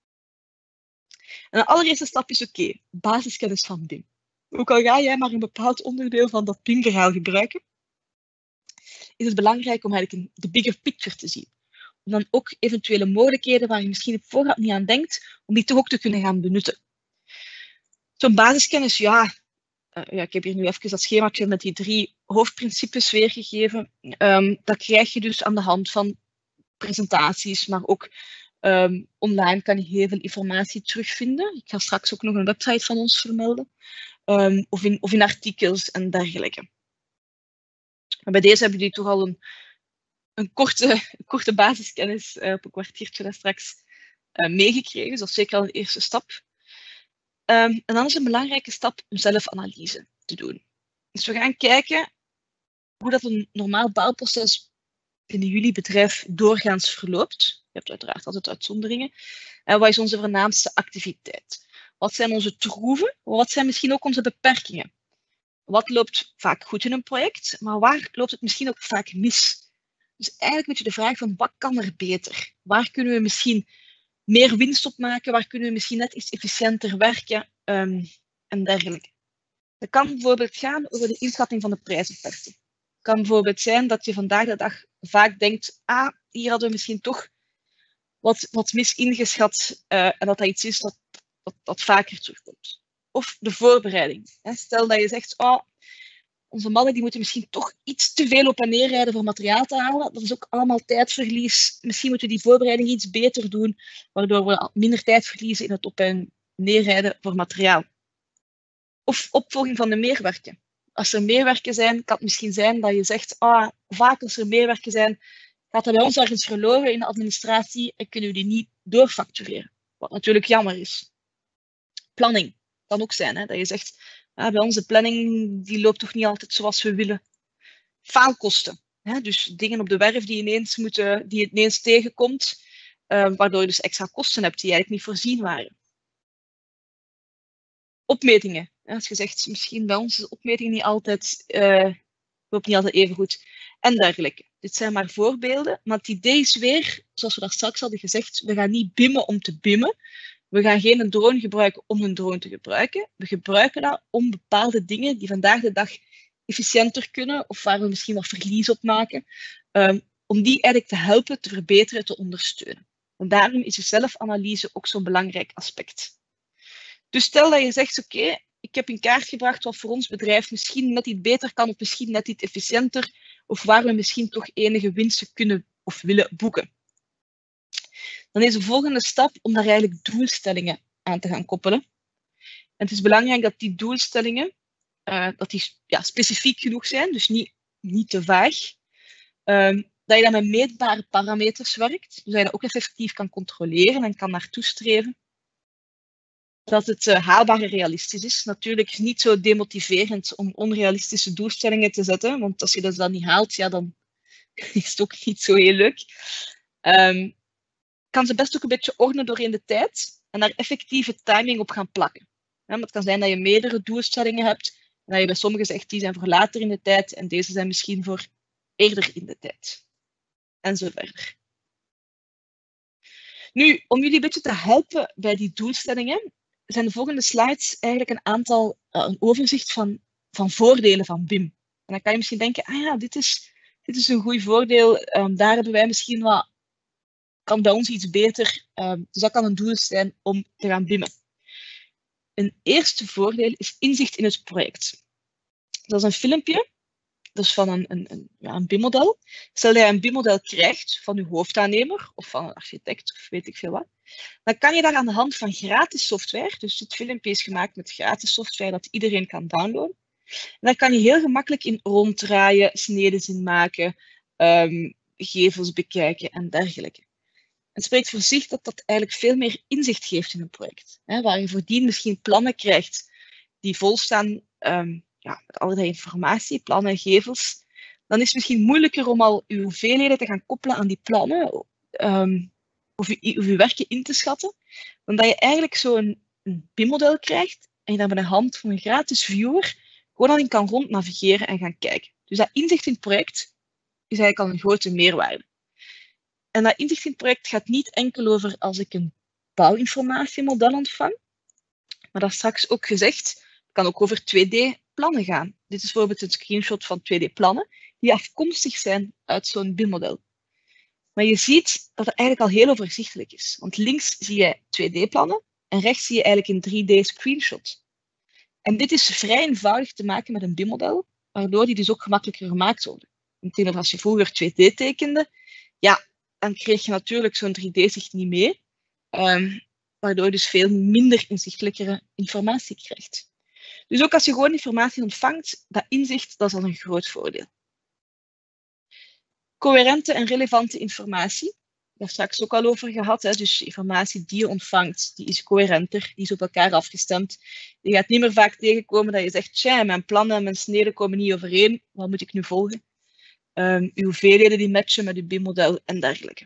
En de allereerste stap is, oké, okay, basiskennis van B I M. Ook al ga jij maar een bepaald onderdeel van dat B I M-verhaal gebruiken, is het belangrijk om eigenlijk de bigger picture te zien. Om dan ook eventuele mogelijkheden waar je misschien op voorhand niet aan denkt, om die toch ook te kunnen gaan benutten. Zo'n basiskennis, ja, uh, ja, ik heb hier nu even dat schemaatje met die drie hoofdprincipes weergegeven. Um, dat krijg je dus aan de hand van presentaties, maar ook um, online kan je heel veel informatie terugvinden. Ik ga straks ook nog een website van ons vermelden. Um, of, in, of in artikels en dergelijke. Maar bij deze hebben jullie toch al een, een, korte, een korte basiskennis uh, op een kwartiertje daar straks uh, meegekregen. Dus dat is zeker al een eerste stap. Um, en dan is een belangrijke stap om zelfanalyse te doen. Dus we gaan kijken hoe dat een normaal bouwproces binnen jullie bedrijf doorgaans verloopt. Je hebt uiteraard altijd uitzonderingen. En wat is onze voornaamste activiteit? Wat zijn onze troeven? Wat zijn misschien ook onze beperkingen? Wat loopt vaak goed in een project, maar waar loopt het misschien ook vaak mis? Dus eigenlijk een beetje de vraag van, wat kan er beter? Waar kunnen we misschien meer winst op maken? Waar kunnen we misschien net iets efficiënter werken? Um, en dergelijke. Dat kan bijvoorbeeld gaan over de inschatting van de prijsofferte. kan bijvoorbeeld zijn dat je vandaag de dag vaak denkt, ah, hier hadden we misschien toch wat, wat mis ingeschat uh, en dat dat iets is dat, dat, dat vaker terugkomt. Of de voorbereiding. Hè. Stel dat je zegt, oh, onze mannen die moeten misschien toch iets te veel op en neer rijden voor materiaal te halen. Dat is ook allemaal tijdverlies. Misschien moeten we die voorbereiding iets beter doen, waardoor we minder tijd verliezen in het op en neerrijden voor materiaal. Of opvolging van de meerwerken. Als er meerwerken zijn, kan het misschien zijn dat je zegt, ah, vaak als er meerwerken zijn, gaat dat bij ons ergens verloren in de administratie en kunnen we die niet doorfactureren. Wat natuurlijk jammer is. Planning kan ook zijn, hè, dat je zegt, ah, bij onze planning die loopt toch niet altijd zoals we willen. Faalkosten, hè, dus dingen op de werf die ineens, moeten, die ineens tegenkomt, uh, waardoor je dus extra kosten hebt die eigenlijk niet voorzien waren. Opmetingen. Als je zegt, misschien bij ons is de opmeting niet altijd, uh, loopt niet altijd even goed. En dergelijke. Dit zijn maar voorbeelden. Maar het idee is weer, zoals we daar straks hadden gezegd, we gaan niet bimmen om te bimmen. We gaan geen drone gebruiken om een drone te gebruiken. We gebruiken dat om bepaalde dingen die vandaag de dag efficiënter kunnen, of waar we misschien wat verlies op maken, um, om die eigenlijk te helpen, te verbeteren, te ondersteunen. En daarom is de zelfanalyse ook zo'n belangrijk aspect. Dus stel dat je zegt, oké, okay, ik heb in kaart gebracht wat voor ons bedrijf misschien net iets beter kan of misschien net iets efficiënter, of waar we misschien toch enige winsten kunnen of willen boeken. Dan is de volgende stap om daar eigenlijk doelstellingen aan te gaan koppelen. En het is belangrijk dat die doelstellingen uh, dat die, ja, specifiek genoeg zijn, dus niet, niet te vaag. Um, dat je dan met meetbare parameters werkt, dus dat je dat ook effectief kan controleren en kan naartoe streven. Dat het uh, haalbaar en realistisch is. Natuurlijk niet zo demotiverend om onrealistische doelstellingen te zetten, want als je dat dan niet haalt, ja, dan is het ook niet zo heel leuk. Um, kan ze best ook een beetje ordenen doorheen de tijd en daar effectieve timing op gaan plakken. Ja, het kan zijn dat je meerdere doelstellingen hebt en dat je bij sommigen zegt, die zijn voor later in de tijd en deze zijn misschien voor eerder in de tijd. En zo verder. Nu, om jullie een beetje te helpen bij die doelstellingen, zijn de volgende slides eigenlijk een aantal, uh, een overzicht van, van voordelen van B I M. En dan kan je misschien denken, ah ja, dit is, dit is een goed voordeel, um, daar hebben wij misschien wat, kan bij ons iets beter, um, dus dat kan een doel zijn om te gaan bimmen. Een eerste voordeel is inzicht in het project. Dat is een filmpje, dat is van een, een, een, ja, een B I M-model. Stel dat je een B I M-model krijgt van je hoofdaannemer of van een architect of weet ik veel wat, dan kan je daar aan de hand van gratis software, dus dit filmpje is gemaakt met gratis software dat iedereen kan downloaden, en dan kan je heel gemakkelijk in ronddraaien, snedes in maken, um, gevels bekijken en dergelijke. Het spreekt voor zich dat dat eigenlijk veel meer inzicht geeft in een project. Hè, waar je voordien misschien plannen krijgt die volstaan um, ja, met allerlei informatie, plannen en gevels. Dan is het misschien moeilijker om al uw hoeveelheden te gaan koppelen aan die plannen. Um, of je, of je werken in te schatten. Dan dat je eigenlijk zo'n B I M-model krijgt en je daar met de hand van een gratis viewer gewoon al in kan rondnavigeren en gaan kijken. Dus dat inzicht in het project is eigenlijk al een grote meerwaarde. En dat inzicht in het project gaat niet enkel over als ik een bouwinformatiemodel ontvang, maar dat is straks ook gezegd, het kan ook over twee D-plannen gaan. Dit is bijvoorbeeld een screenshot van twee D-plannen die afkomstig zijn uit zo'n B I M-model. Maar je ziet dat het eigenlijk al heel overzichtelijk is. Want links zie je twee D-plannen en rechts zie je eigenlijk een drie D-screenshot. En dit is vrij eenvoudig te maken met een B I M-model, waardoor die dus ook gemakkelijker gemaakt worden. En als je vroeger twee D tekende, ja, dan kreeg je natuurlijk zo'n drie D-zicht niet mee, um, waardoor je dus veel minder inzichtelijkere informatie krijgt. Dus ook als je gewoon informatie ontvangt, dat inzicht, dat is al een groot voordeel. Coherente en relevante informatie, daar straks ook al over gehad. Hè? Dus informatie die je ontvangt, die is coherenter, die is op elkaar afgestemd. Je gaat niet meer vaak tegenkomen dat je zegt, tja, mijn plannen en mijn sneden komen niet overeen, wat moet ik nu volgen? Um, uw hoeveelheden die matchen met uw B I M-model en dergelijke.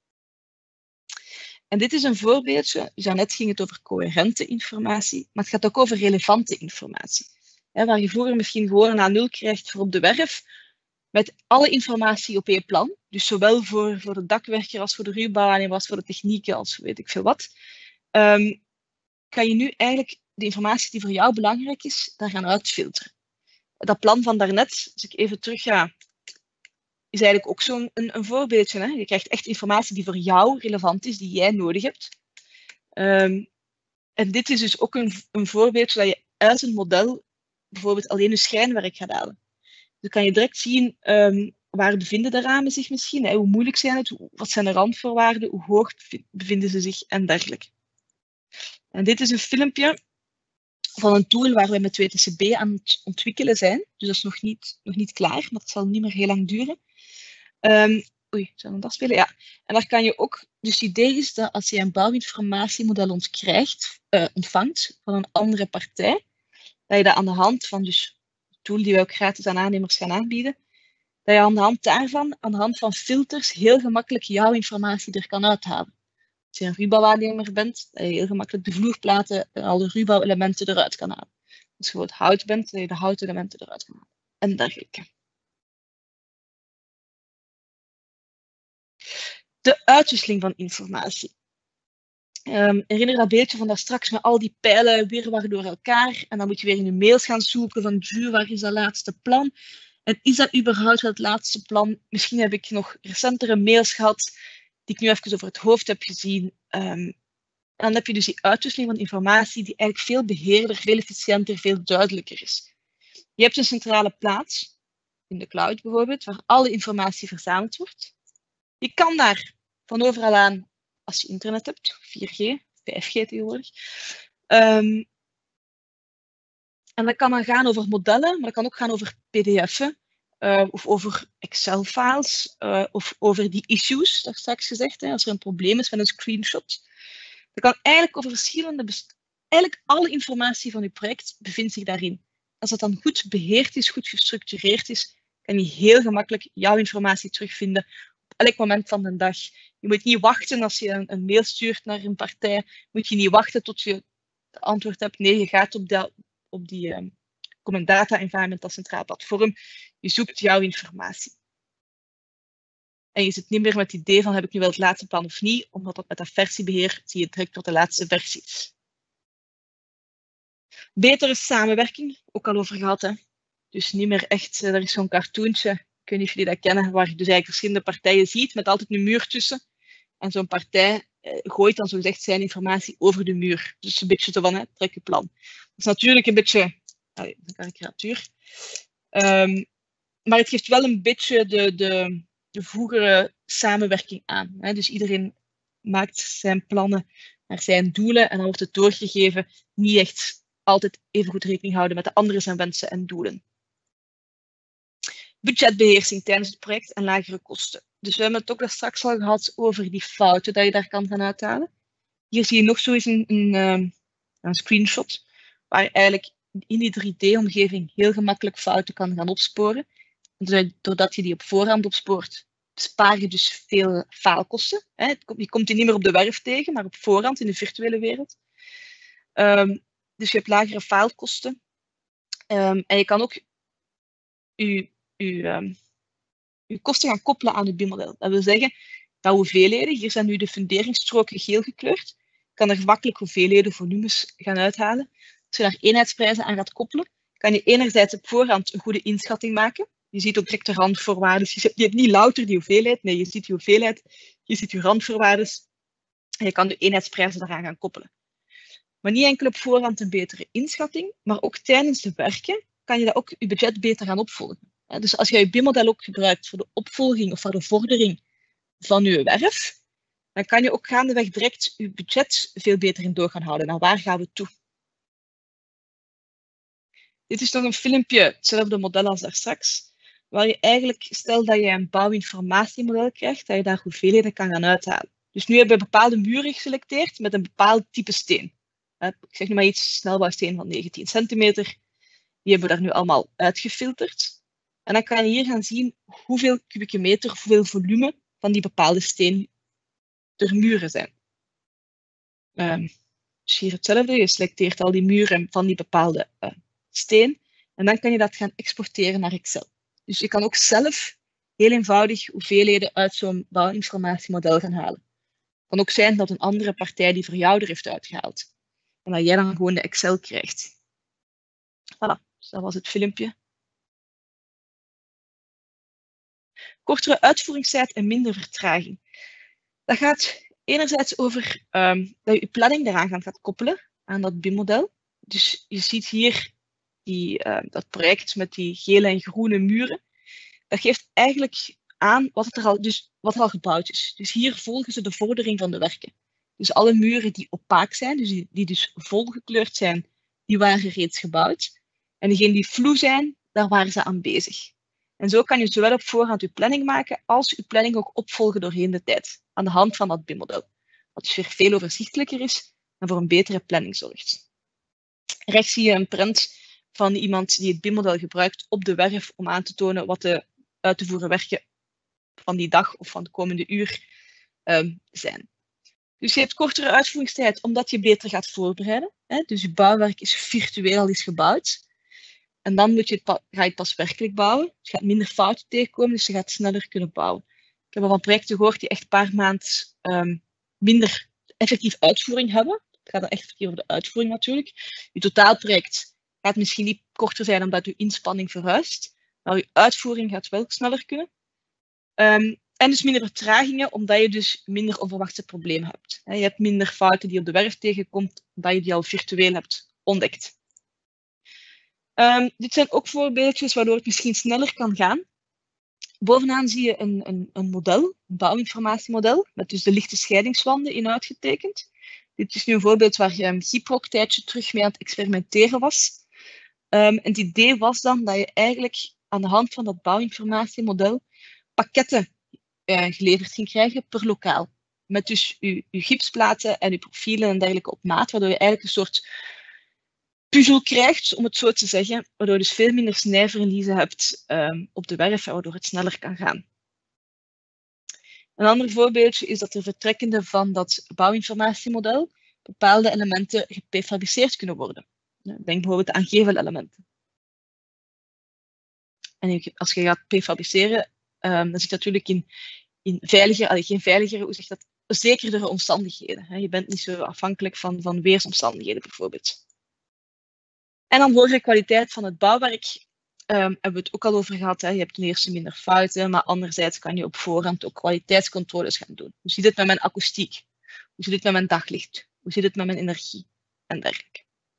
En dit is een voorbeeldje, dus net ging het over coherente informatie, maar het gaat ook over relevante informatie. Hè, waar je vroeger misschien gewoon een A nul krijgt voor op de werf, met alle informatie op één plan. Dus zowel voor, voor de dakwerker als voor de ruwbouwaannemer, als voor de technieken, als weet ik veel wat. Um, kan je nu eigenlijk de informatie die voor jou belangrijk is, daar gaan uitfilteren. dat plan van daarnet, als ik even terug ga, is eigenlijk ook zo'n een, een voorbeeldje. Hè? Je krijgt echt informatie die voor jou relevant is, die jij nodig hebt. Um, en dit is dus ook een, een voorbeeldje dat je uit een model bijvoorbeeld alleen je schijnwerk gaat halen. Dan kan je direct zien um, waar bevinden de ramen zich misschien, hè? Hoe moeilijk zijn het, hoe, wat zijn de randvoorwaarden, hoe hoog bevinden ze zich en dergelijke. En dit is een filmpje van een tool waar we met W T C B aan het ontwikkelen zijn. Dus dat is nog niet, nog niet klaar, maar het zal niet meer heel lang duren. Um, oei, zullen we dat spelen? Ja. En daar kan je ook... Dus het idee is dat als je een bouwinformatiemodel ontkrijgt, uh, ontvangt van een andere partij, dat je dat aan de hand van dus de tool die wij ook gratis aan aannemers gaan aanbieden, dat je aan de hand daarvan, aan de hand van filters, heel gemakkelijk jouw informatie er kan uithalen. Als je een ruwbouwaannemer bent, dat je heel gemakkelijk de vloerplaten en al de ruwbouwelementen eruit kan halen. Als je bijvoorbeeld hout bent, dat je de houtelementen eruit kan halen. En dergelijke. De uitwisseling van informatie. Um, herinner dat beeldje van daar straks met al die pijlen wirwar door elkaar. En dan moet je weer in je mails gaan zoeken van, Ju, waar is dat laatste plan? En is dat überhaupt wel het laatste plan? Misschien heb ik nog recentere mails gehad die ik nu even over het hoofd heb gezien. Um, en dan heb je dus die uitwisseling van informatie die eigenlijk veel beheerder, veel efficiënter, veel duidelijker is. Je hebt een centrale plaats, in de cloud bijvoorbeeld, waar alle informatie verzameld wordt. Je kan daar van overal aan, als je internet hebt, vier G, vijf G tegenwoordig. Um, en dat kan dan gaan over modellen, maar dat kan ook gaan over P D F'en. Uh, of over Excel-files, uh, of over die issues, daar straks gezegd, hè, als er een probleem is met een screenshot. Dat kan eigenlijk over verschillende... Eigenlijk alle informatie van je project bevindt zich daarin. Als dat dan goed beheerd is, goed gestructureerd is, kan je heel gemakkelijk jouw informatie terugvinden op elk moment van de dag. Je moet niet wachten als je een, een mail stuurt naar een partij, moet je niet wachten tot je het antwoord hebt. Nee, je gaat op, de, op die um, Common Data Environment als centraal platform. Je zoekt jouw informatie. En je zit niet meer met het idee van, heb ik nu wel het laatste plan of niet, omdat dat met dat versiebeheer zie je direct wat de laatste versie is. Betere samenwerking, ook al over gehad. Hè. Dus niet meer echt, er is zo'n cartoontje, ik weet niet of jullie dat kennen, waar je dus eigenlijk verschillende partijen ziet, met altijd een muur tussen. En zo'n partij eh, gooit dan zogezegd zijn informatie over de muur. Dus een beetje zo van, hè, trek je plan. Dat is natuurlijk een beetje, allez, een karikatuur. Um, maar het geeft wel een beetje de, de, de vroegere samenwerking aan. Hè. Dus iedereen maakt zijn plannen naar zijn doelen en dan wordt het doorgegeven, niet echt altijd even goed rekening houden met de anderen zijn wensen en doelen. Budgetbeheersing tijdens het project en lagere kosten. Dus we hebben het ook daar straks al gehad over die fouten dat je daar kan gaan uithalen. Hier zie je nog zo eens een, een, een screenshot waar je eigenlijk in die drie D-omgeving heel gemakkelijk fouten kan gaan opsporen. En doordat je die op voorhand opspoort, bespaar je dus veel faalkosten. Je komt die niet meer op de werf tegen, maar op voorhand in de virtuele wereld. Um, dus je hebt lagere faalkosten. Um, en je kan ook je, je, um, je kosten gaan koppelen aan het B I M-model. Dat wil zeggen, dat hoeveelheden, hier zijn nu de funderingsstroken geel gekleurd, je kan er gemakkelijk hoeveelheden, volumes gaan uithalen. Als je daar eenheidsprijzen aan gaat koppelen, kan je enerzijds op voorhand een goede inschatting maken. Je ziet ook direct de randvoorwaarden. Je hebt niet louter die hoeveelheid, nee, je ziet die hoeveelheid, je ziet je randvoorwaarden en je kan de eenheidsprijzen daaraan gaan koppelen. Maar niet enkel op voorhand een betere inschatting, maar ook tijdens de werken kan je dat ook je budget beter gaan opvolgen. Dus als je je B I M-model ook gebruikt voor de opvolging of voor de vordering van je werf, dan kan je ook gaandeweg direct je budget veel beter in door gaan houden. Nou, waar gaan we toe? Dit is nog een filmpje, hetzelfde model als daar straks, waar je eigenlijk, stel dat je een bouwinformatiemodel krijgt, dat je daar hoeveelheden kan gaan uithalen. Dus nu hebben we bepaalde muren geselecteerd met een bepaald type steen. Ik zeg nu maar iets, snelbouwsteen van negentien centimeter. Die hebben we daar nu allemaal uitgefilterd. En dan kan je hier gaan zien hoeveel kubieke meter, hoeveel volume van die bepaalde steen er muren zijn. Um, dus hier hetzelfde, je selecteert al die muren van die bepaalde uh, steen. En dan kan je dat gaan exporteren naar Excel. Dus je kan ook zelf heel eenvoudig hoeveelheden uit zo'n bouwinformatiemodel gaan halen. Het kan ook zijn dat een andere partij die voor jou er heeft uitgehaald. En dat jij dan gewoon de Excel krijgt. Voilà, dus dat was het filmpje. kortere uitvoeringstijd en minder vertraging. Dat gaat enerzijds over um, dat je je planning daaraan gaat, gaat koppelen, aan dat B I M-model. Dus je ziet hier die, uh, dat project met die gele en groene muren. Dat geeft eigenlijk aan wat er al, dus, wat er al gebouwd is. Dus hier volgen ze de vordering van de werken. Dus alle muren die opaak zijn, dus die, die dus volgekleurd zijn, die waren reeds gebouwd. En degenen die vloe zijn, daar waren ze aan bezig. En zo kan je zowel op voorhand je planning maken, als je planning ook opvolgen doorheen de tijd. Aan de hand van dat B I M-model. Wat dus weer veel overzichtelijker is en voor een betere planning zorgt. Rechts zie je een print van iemand die het B I M-model gebruikt op de werf om aan te tonen wat de uit te voeren werken van die dag of van de komende uur um, zijn. Dus je hebt kortere uitvoeringstijd omdat je beter gaat voorbereiden. Hè? Dus je bouwwerk is virtueel al is gebouwd. En dan moet je het ga je het pas werkelijk bouwen. Dus je gaat minder fouten tegenkomen, dus je gaat sneller kunnen bouwen. Ik heb al van projecten gehoord die echt een paar maanden um, minder effectief uitvoering hebben. Het gaat dan echt over de uitvoering natuurlijk. Je totaalproject gaat misschien niet korter zijn omdat je inspanning verhuist. Maar je uitvoering gaat wel sneller kunnen. Um, en dus minder vertragingen, omdat je dus minder onverwachte problemen hebt. Je hebt minder fouten die op de werf tegenkomt, omdat je die al virtueel hebt ontdekt. Um, dit zijn ook voorbeeldjes waardoor het misschien sneller kan gaan. Bovenaan zie je een, een, een model, een bouwinformatiemodel, met dus de lichte scheidingswanden in uitgetekend. Dit is nu een voorbeeld waar je um, Gyproc een tijdje terug mee aan het experimenteren was. Um, en het idee was dan dat je eigenlijk aan de hand van dat bouwinformatiemodel pakketten uh, geleverd ging krijgen per lokaal. Met dus je, je gipsplaten en je profielen en dergelijke op maat, waardoor je eigenlijk een soort puzzel krijgt, om het zo te zeggen, waardoor je dus veel minder snijverliezen hebt um, op de werf en waardoor het sneller kan gaan. Een ander voorbeeldje is dat er vertrekkende van dat bouwinformatiemodel bepaalde elementen geprefabriceerd kunnen worden. Denk bijvoorbeeld aan gevelelementen. En als je gaat prefabriceren, um, dan zit je natuurlijk in, in veiliger, allee, geen veiligere, hoe zeg je dat, zekerdere omstandigheden. Hè? Je bent niet zo afhankelijk van, van weersomstandigheden bijvoorbeeld. En dan hogere kwaliteit van het bouwwerk. Um, hebben we het ook al over gehad. Hè? Je hebt ten eerste minder fouten, maar anderzijds kan je op voorhand ook kwaliteitscontroles gaan doen. Hoe zit het met mijn akoestiek? Hoe zit het met mijn daglicht? Hoe zit het met mijn energie? En dergelijke.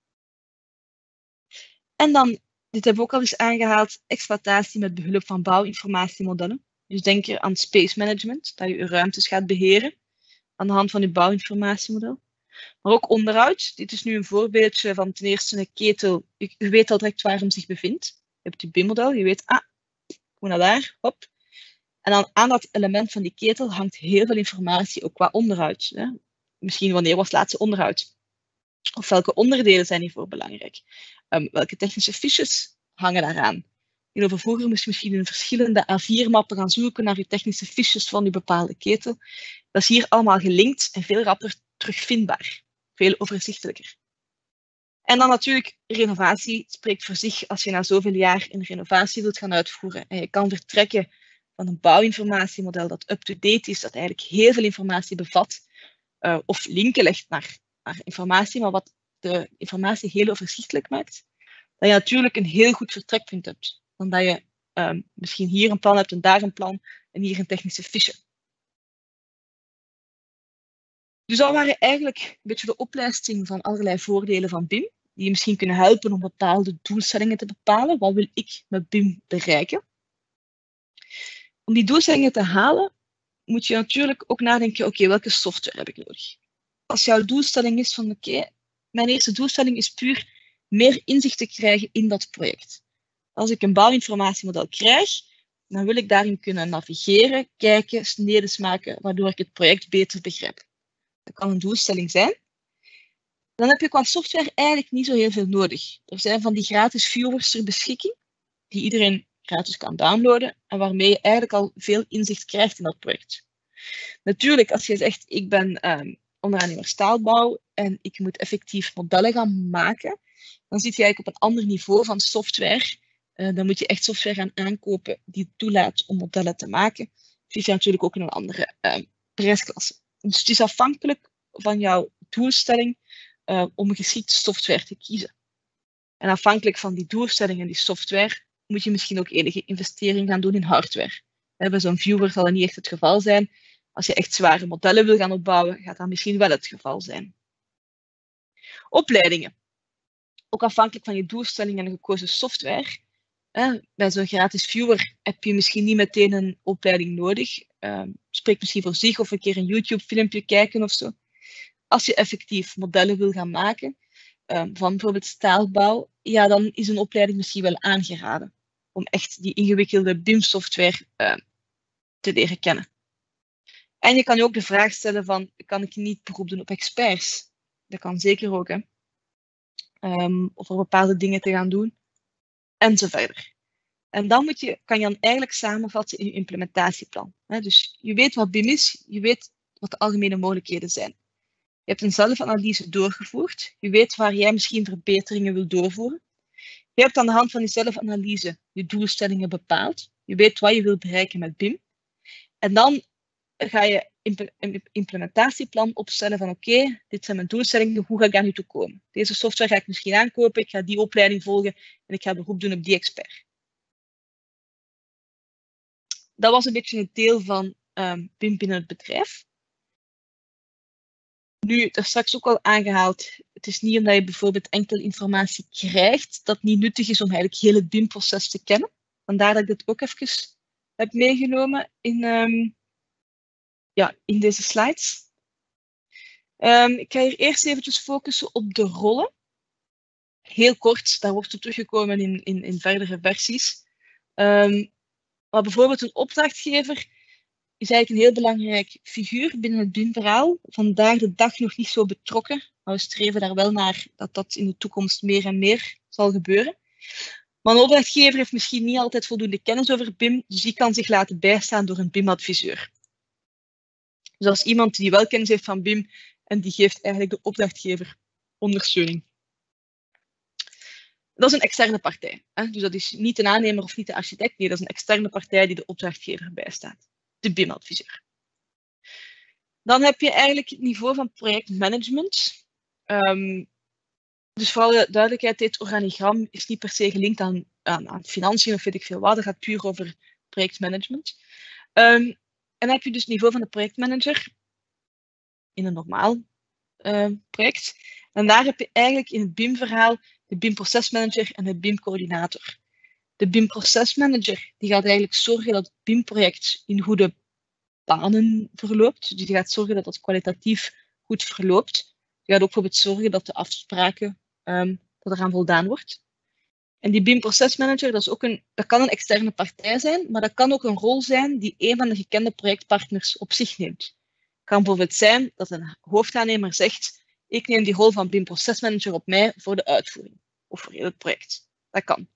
En dan, dit hebben we ook al eens aangehaald, exploitatie met behulp van bouwinformatiemodellen. Dus denk er aan space management, dat je je ruimtes gaat beheren aan de hand van je bouwinformatiemodel. Maar ook onderhoud. Dit is nu een voorbeeldje van ten eerste een ketel. Je weet al direct waar hem zich bevindt. Je hebt je B I M-model, je weet, ah, ik moet naar daar, hop. En dan aan dat element van die ketel hangt heel veel informatie, ook qua onderhoud. Hè. Misschien wanneer was het laatste onderhoud? Of welke onderdelen zijn hiervoor belangrijk? Um, welke technische fiches hangen daaraan? Hierover vroeger moest je misschien in verschillende A vier mappen gaan zoeken naar je technische fiches van je bepaalde ketel. Dat is hier allemaal gelinkt en veel rapper terugvindbaar. Veel overzichtelijker. En dan natuurlijk, renovatie spreekt voor zich als je na zoveel jaar een renovatie wilt gaan uitvoeren. En je kan vertrekken van een bouwinformatiemodel dat up-to-date is, dat eigenlijk heel veel informatie bevat, uh, of linken legt naar, naar informatie, maar wat de informatie heel overzichtelijk maakt, dat je natuurlijk een heel goed vertrekpunt hebt. Dan dat je um, misschien hier een plan hebt en daar een plan en hier een technische fiche. Dus dat waren eigenlijk een beetje de oplijsting van allerlei voordelen van B I M, die je misschien kunnen helpen om bepaalde doelstellingen te bepalen. Wat wil ik met B I M bereiken? Om die doelstellingen te halen, moet je natuurlijk ook nadenken, oké, okay, welke software heb ik nodig? Als jouw doelstelling is van, oké, okay, mijn eerste doelstelling is puur meer inzicht te krijgen in dat project. Als ik een bouwinformatiemodel krijg, dan wil ik daarin kunnen navigeren, kijken, snedes maken, waardoor ik het project beter begrijp. Dat kan een doelstelling zijn. Dan heb je qua software eigenlijk niet zo heel veel nodig. Er zijn van die gratis viewers ter beschikking, die iedereen gratis kan downloaden en waarmee je eigenlijk al veel inzicht krijgt in dat project. Natuurlijk, als je zegt, ik ben um, onderaannemer staalbouw en ik moet effectief modellen gaan maken, dan zit je eigenlijk op een ander niveau van software. Uh, dan moet je echt software gaan aankopen die het toelaat om modellen te maken. Zit je natuurlijk ook in een andere uh, prijsklasse. Dus het is afhankelijk van jouw doelstelling uh, om een geschikte software te kiezen. En afhankelijk van die doelstelling en die software moet je misschien ook enige investering gaan doen in hardware. Bij zo'n viewer zal dat niet echt het geval zijn. Als je echt zware modellen wil gaan opbouwen, gaat dat misschien wel het geval zijn. Opleidingen. Ook afhankelijk van je doelstelling en de gekozen software. Bij zo'n gratis viewer heb je misschien niet meteen een opleiding nodig. Uh, spreek misschien voor zich of een keer een YouTube-filmpje kijken of zo. Als je effectief modellen wil gaan maken, uh, van bijvoorbeeld staalbouw, ja, dan is een opleiding misschien wel aangeraden. Om echt die ingewikkelde B I M-software uh, te leren kennen. En je kan je ook de vraag stellen van, kan ik niet beroep doen op experts? Dat kan zeker ook, hè. Um, of er bepaalde dingen te gaan doen. En zo verder. En dan moet je, kan je dan eigenlijk samenvatten in je implementatieplan. Dus je weet wat B I M is, je weet wat de algemene mogelijkheden zijn. Je hebt een zelfanalyse doorgevoerd, je weet waar jij misschien verbeteringen wil doorvoeren. Je hebt aan de hand van die zelfanalyse je doelstellingen bepaald. Je weet wat je wilt bereiken met B I M. En dan ga je een implementatieplan opstellen van oké, okay, dit zijn mijn doelstellingen, hoe ga ik daar nu toe komen? Deze software ga ik misschien aankopen, ik ga die opleiding volgen en ik ga beroep doen op die expert. Dat was een beetje het deel van um, B I M binnen het bedrijf. Nu, daar straks ook al aangehaald, het is niet omdat je bijvoorbeeld enkel informatie krijgt, dat het niet nuttig is om eigenlijk heel het B I M-proces te kennen. Vandaar dat ik dit ook even heb meegenomen in, um, ja, in deze slides. Um, ik ga hier eerst eventjes focussen op de rollen. Heel kort, daar wordt op teruggekomen in, in, in verdere versies. Um, maar bijvoorbeeld een opdrachtgever is eigenlijk een heel belangrijk figuur binnen het B I M-verhaal. Vandaag de dag nog niet zo betrokken, maar we streven daar wel naar dat dat in de toekomst meer en meer zal gebeuren. Maar een opdrachtgever heeft misschien niet altijd voldoende kennis over B I M, dus die kan zich laten bijstaan door een B I M-adviseur. Dus als iemand die wel kennis heeft van B I M en die geeft eigenlijk de opdrachtgever ondersteuning. Dat is een externe partij. Hè? Dus dat is niet een aannemer of niet de architect. Nee, dat is een externe partij die de opdrachtgever bijstaat. De B I M-adviseur. Dan heb je eigenlijk het niveau van projectmanagement. Um, dus vooral de duidelijkheid, dit organigram is niet per se gelinkt aan, aan, aan financiën of weet ik veel wat. Dat gaat puur over projectmanagement. Um, en dan heb je dus het niveau van de projectmanager in een normaal uh, project. En daar heb je eigenlijk in het B I M-verhaal de B I M-procesmanager en de B I M-coördinator. De B I M-procesmanager die gaat eigenlijk zorgen dat het B I M-project in goede banen verloopt. Dus die gaat zorgen dat dat kwalitatief goed verloopt. Die gaat ook bijvoorbeeld zorgen dat de afspraken, um, dat eraan voldaan wordt. En die B I M-procesmanager, dat, is ook een, dat kan een externe partij zijn, maar dat kan ook een rol zijn die een van de gekende projectpartners op zich neemt. Het kan bijvoorbeeld zijn dat een hoofdaannemer zegt, ik neem die rol van B I M-procesmanager op mij voor de uitvoering. Of voor heel het project. Dat kan.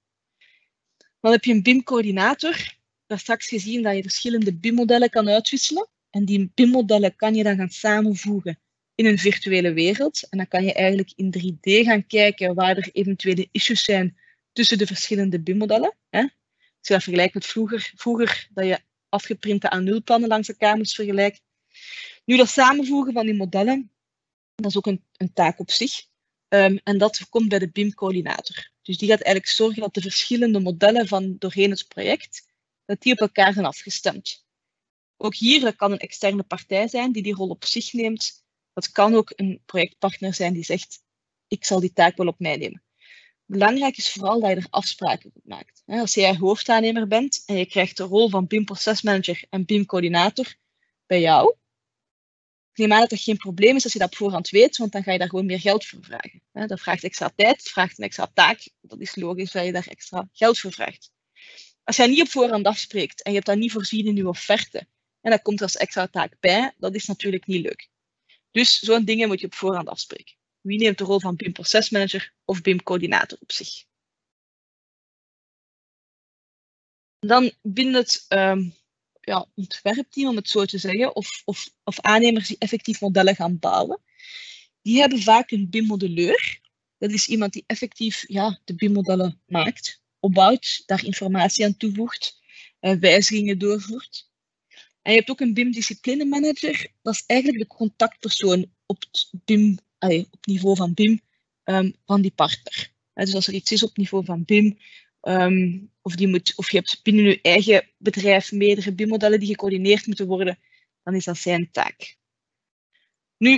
Dan heb je een B I M-coördinator. We hebben straks gezien dat je verschillende B I M-modellen kan uitwisselen. En die B I M-modellen kan je dan gaan samenvoegen in een virtuele wereld. En dan kan je eigenlijk in drie D gaan kijken waar er eventuele issues zijn tussen de verschillende B I M-modellen. Als je dat vergelijkt met vroeger, vroeger dat je afgeprinte A nul plannen langs elkaar moest vergelijken. Nu, dat samenvoegen van die modellen, dat is ook een, een taak op zich. Um, en dat komt bij de B I M-coördinator. Dus die gaat eigenlijk zorgen dat de verschillende modellen van doorheen het project, dat die op elkaar zijn afgestemd. Ook hier, dat kan een externe partij zijn die die rol op zich neemt. Dat kan ook een projectpartner zijn die zegt, ik zal die taak wel op mij nemen. Belangrijk is vooral dat je er afspraken op maakt. Als jij hoofdaannemer bent en je krijgt de rol van B I M-procesmanager en B I M-coördinator bij jou, ik neem aan dat dat geen probleem is als je dat op voorhand weet, want dan ga je daar gewoon meer geld voor vragen. Dat vraagt extra tijd, dat vraagt een extra taak. Dat is logisch dat je daar extra geld voor vraagt. Als jij niet op voorhand afspreekt en je hebt dat niet voorzien in je offerte, en dat komt er als extra taak bij, dat is natuurlijk niet leuk. Dus zo'n dingen moet je op voorhand afspreken. Wie neemt de rol van B I M-procesmanager of B I M-coördinator op zich? Dan binnen het um, ja, ontwerpteam, om het zo te zeggen, of, of, of aannemers die effectief modellen gaan bouwen, die hebben vaak een B I M-modelleur. Dat is iemand die effectief ja, de B I M-modellen maakt, opbouwt, daar informatie aan toevoegt, uh, wijzigingen doorvoert. En je hebt ook een B I M-disciplinemanager, dat is eigenlijk de contactpersoon op het B I M, allee, op niveau van B I M um, van die partner. Uh, dus als er iets is op niveau van B I M, Um, of, die moet, of je hebt binnen je eigen bedrijf meerdere B I M-modellen die gecoördineerd moeten worden, dan is dat zijn taak. Nu,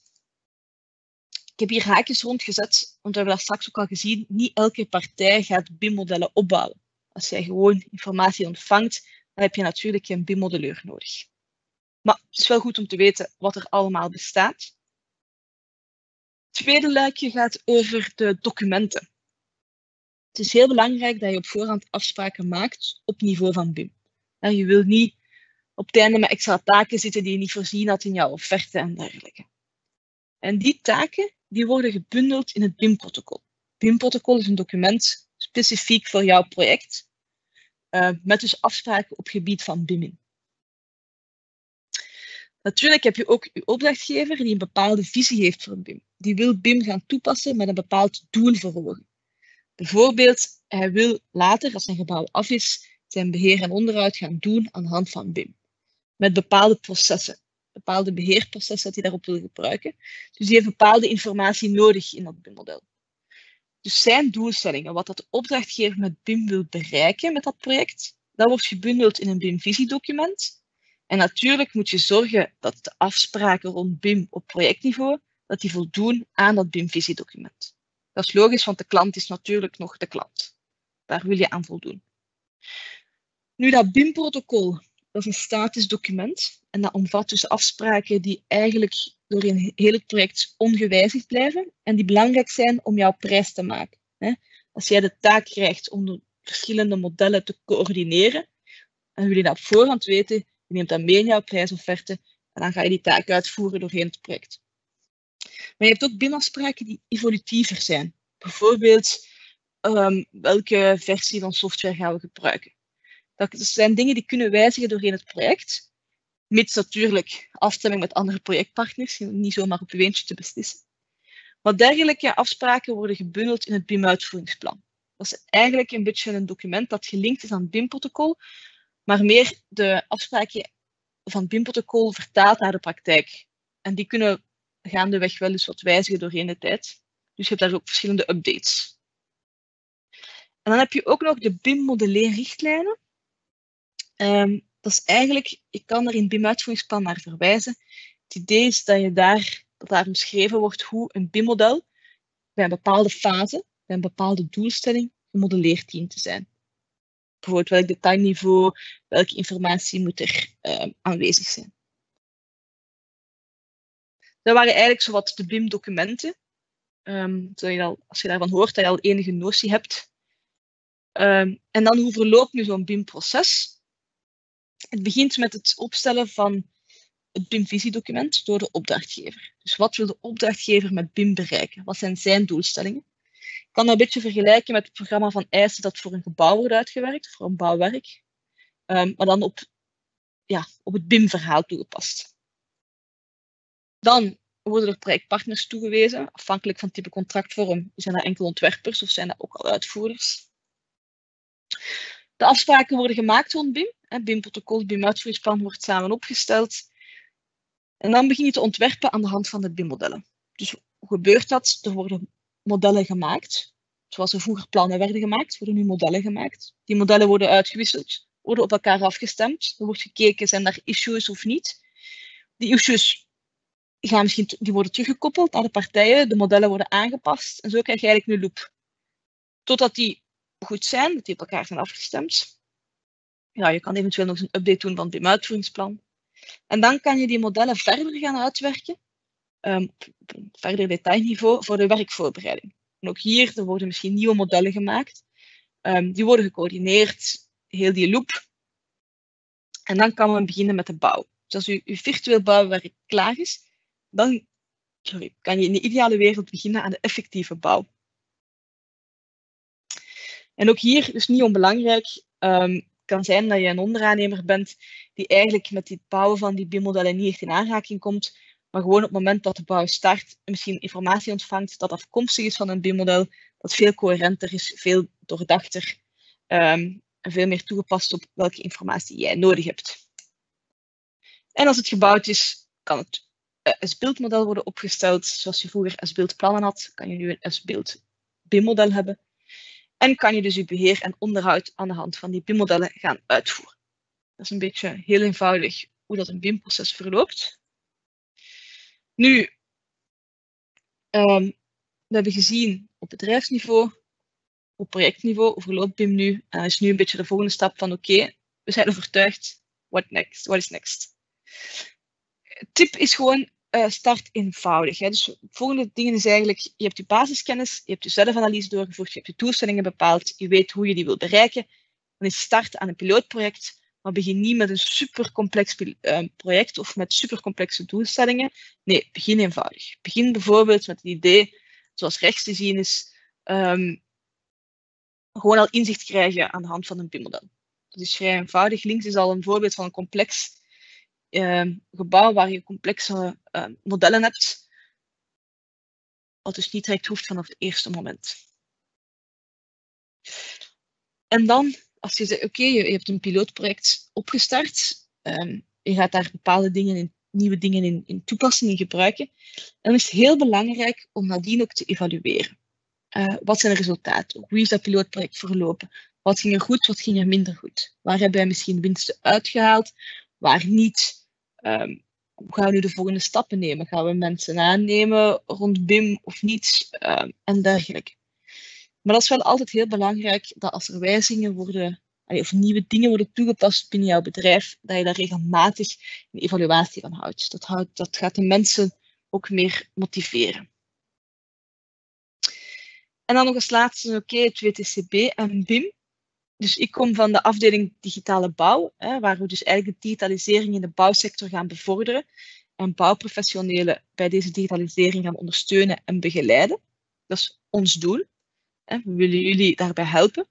ik heb hier haakjes rondgezet, want we hebben dat straks ook al gezien, niet elke partij gaat B I M-modellen opbouwen. Als jij gewoon informatie ontvangt, dan heb je natuurlijk geen B I M-modelleur nodig. Maar het is wel goed om te weten wat er allemaal bestaat. Het tweede luikje gaat over de documenten. Het is heel belangrijk dat je op voorhand afspraken maakt op niveau van B I M. Je wil niet op het einde met extra taken zitten die je niet voorzien had in jouw offerte en dergelijke. En die taken die worden gebundeld in het B I M-protocol. Het B I M-protocol is een document specifiek voor jouw project, uh, met dus afspraken op gebied van B I M in. Natuurlijk heb je ook je opdrachtgever die een bepaalde visie heeft voor B I M. Die wil B I M gaan toepassen met een bepaald doel voor ogen. Bijvoorbeeld, hij wil later, als zijn gebouw af is, zijn beheer en onderhoud gaan doen aan de hand van B I M. Met bepaalde processen, bepaalde beheerprocessen dat hij daarop wil gebruiken. Dus die heeft bepaalde informatie nodig in dat B I M-model. Dus zijn doelstellingen, wat dat de opdrachtgever met B I M wil bereiken met dat project, dat wordt gebundeld in een B I M-visiedocument. En natuurlijk moet je zorgen dat de afspraken rond B I M op projectniveau, dat die voldoen aan dat B I M-visiedocument. Dat is logisch, want de klant is natuurlijk nog de klant. Daar wil je aan voldoen. Nu, dat B I M-protocol, dat is een statisch document. En dat omvat dus afspraken die eigenlijk door een heel het project ongewijzigd blijven. En die belangrijk zijn om jouw prijs te maken. Als jij de taak krijgt om de verschillende modellen te coördineren, dan wil je dat op voorhand weten. Je neemt dat mee in jouw prijsofferte. En dan ga je die taak uitvoeren doorheen het project. Maar je hebt ook B I M-afspraken die evolutiever zijn. Bijvoorbeeld, um, welke versie van software gaan we gebruiken? Dat zijn dingen die kunnen wijzigen doorheen het project. Mits natuurlijk afstemming met andere projectpartners. Niet zomaar op je eentje te beslissen. Maar dergelijke afspraken worden gebundeld in het B I M-uitvoeringsplan. Dat is eigenlijk een beetje een document dat gelinkt is aan het B I M-protocol. Maar meer de afspraken van het B I M-protocol vertaald naar de praktijk. En die kunnen gaandeweg wel eens wat wijzigen doorheen de tijd. Dus je hebt daar ook verschillende updates. En dan heb je ook nog de B I M-modelleerrichtlijnen. Um, dat is eigenlijk, je kan er in het B I M-uitvoeringsplan naar verwijzen. Het idee is dat, je daar, dat daar omschreven wordt hoe een B I M-model bij een bepaalde fase, bij een bepaalde doelstelling, gemodelleerd dient te zijn. Bijvoorbeeld welk detailniveau, welke informatie moet er um, aanwezig zijn. Dat waren eigenlijk zowat de B I M-documenten. Um, zodat je al, als je daarvan hoort, dat je al enige notie hebt. Um, en dan hoe verloopt nu zo'n B I M-proces? Het begint met het opstellen van het B I M-visiedocument door de opdrachtgever. Dus wat wil de opdrachtgever met B I M bereiken? Wat zijn zijn doelstellingen? Ik kan dat een beetje vergelijken met het programma van eisen dat voor een gebouw wordt uitgewerkt, voor een bouwwerk. Um, maar dan op, ja, op het B I M-verhaal toegepast. Dan worden er projectpartners toegewezen, afhankelijk van het type contractvorm. Zijn dat enkel ontwerpers of zijn dat ook al uitvoerders? De afspraken worden gemaakt rond B I M. B I M-protocol, het B I M-uitvoeringsplan wordt samen opgesteld. En dan begin je te ontwerpen aan de hand van de B I M-modellen. Dus hoe gebeurt dat? Er worden modellen gemaakt. Zoals er vroeger plannen werden gemaakt, worden nu modellen gemaakt. Die modellen worden uitgewisseld, worden op elkaar afgestemd. Er wordt gekeken, zijn er issues of niet? Die issues gaan misschien, die worden teruggekoppeld naar de partijen. De modellen worden aangepast. En zo krijg je eigenlijk een loop. Totdat die goed zijn, dat die op elkaar zijn afgestemd. Ja, je kan eventueel nog eens een update doen van het B I M-uitvoeringsplan. En dan kan je die modellen verder gaan uitwerken, um, op een verder detailniveau, voor de werkvoorbereiding. En ook hier er worden misschien nieuwe modellen gemaakt. Um, die worden gecoördineerd, heel die loop. En dan kan men beginnen met de bouw. Dus als je, je virtueel bouwwerk klaar is, dan sorry, kan je in de ideale wereld beginnen aan de effectieve bouw. En ook hier, dus niet onbelangrijk, um, kan zijn dat je een onderaannemer bent die eigenlijk met het bouwen van die B I M-modellen niet echt in aanraking komt, maar gewoon op het moment dat de bouw start, misschien informatie ontvangt dat afkomstig is van een B I M-model, dat veel coherenter is, veel doordachter um, en veel meer toegepast op welke informatie jij nodig hebt. En als het gebouwd is, kan het uh, S-beeld-model worden opgesteld. Zoals je vroeger S-beeld-plannen had, kan je nu een S-beeld B I M-model hebben. En kan je dus je beheer en onderhoud aan de hand van die B I M-modellen gaan uitvoeren. Dat is een beetje heel eenvoudig hoe dat een B I M-proces verloopt. Nu, um, we hebben gezien op bedrijfsniveau, op projectniveau, hoe verloopt B I M nu. En dat is nu een beetje de volgende stap van oké, okay, we zijn overtuigd, what next? What is next? Tip is gewoon uh, start eenvoudig. Hè. Dus het volgende ding is eigenlijk, je hebt je basiskennis, je hebt je zelfanalyse doorgevoerd, je hebt je doelstellingen bepaald, je weet hoe je die wilt bereiken. Dan is start aan een pilootproject. Maar begin niet met een supercomplex uh, project of met supercomplexe doelstellingen. Nee, begin eenvoudig. Begin bijvoorbeeld met het idee, zoals rechts te zien is, um, gewoon al inzicht krijgen aan de hand van een B I M-model. Dat is vrij eenvoudig. Links is al een voorbeeld van een complex uh, gebouw waar je complexe uh, modellen hebt, wat dus niet direct hoeft vanaf het eerste moment. En dan, als je zegt, oké, okay, je, je hebt een pilootproject opgestart, um, je gaat daar bepaalde dingen in, nieuwe dingen in, in toepassen, in gebruiken, dan is het heel belangrijk om nadien ook te evalueren. Uh, wat zijn de resultaten? Hoe is dat pilootproject verlopen? Wat ging er goed, wat ging er minder goed? Waar hebben wij misschien winsten uitgehaald, waar niet? Um, hoe gaan we nu de volgende stappen nemen? Gaan we mensen aannemen rond B I M of niet? Um, en dergelijke. Maar dat is wel altijd heel belangrijk dat als er wijzigingen worden, of nieuwe dingen worden toegepast binnen jouw bedrijf, dat je daar regelmatig een evaluatie van houdt. Dat, houdt, dat gaat de mensen ook meer motiveren. En dan nog als laatste, oké, okay, het W T C B en B I M. Dus ik kom van de afdeling digitale bouw, hè, waar we dus eigenlijk de digitalisering in de bouwsector gaan bevorderen en bouwprofessionelen bij deze digitalisering gaan ondersteunen en begeleiden. Dat is ons doel. Hè. We willen jullie daarbij helpen.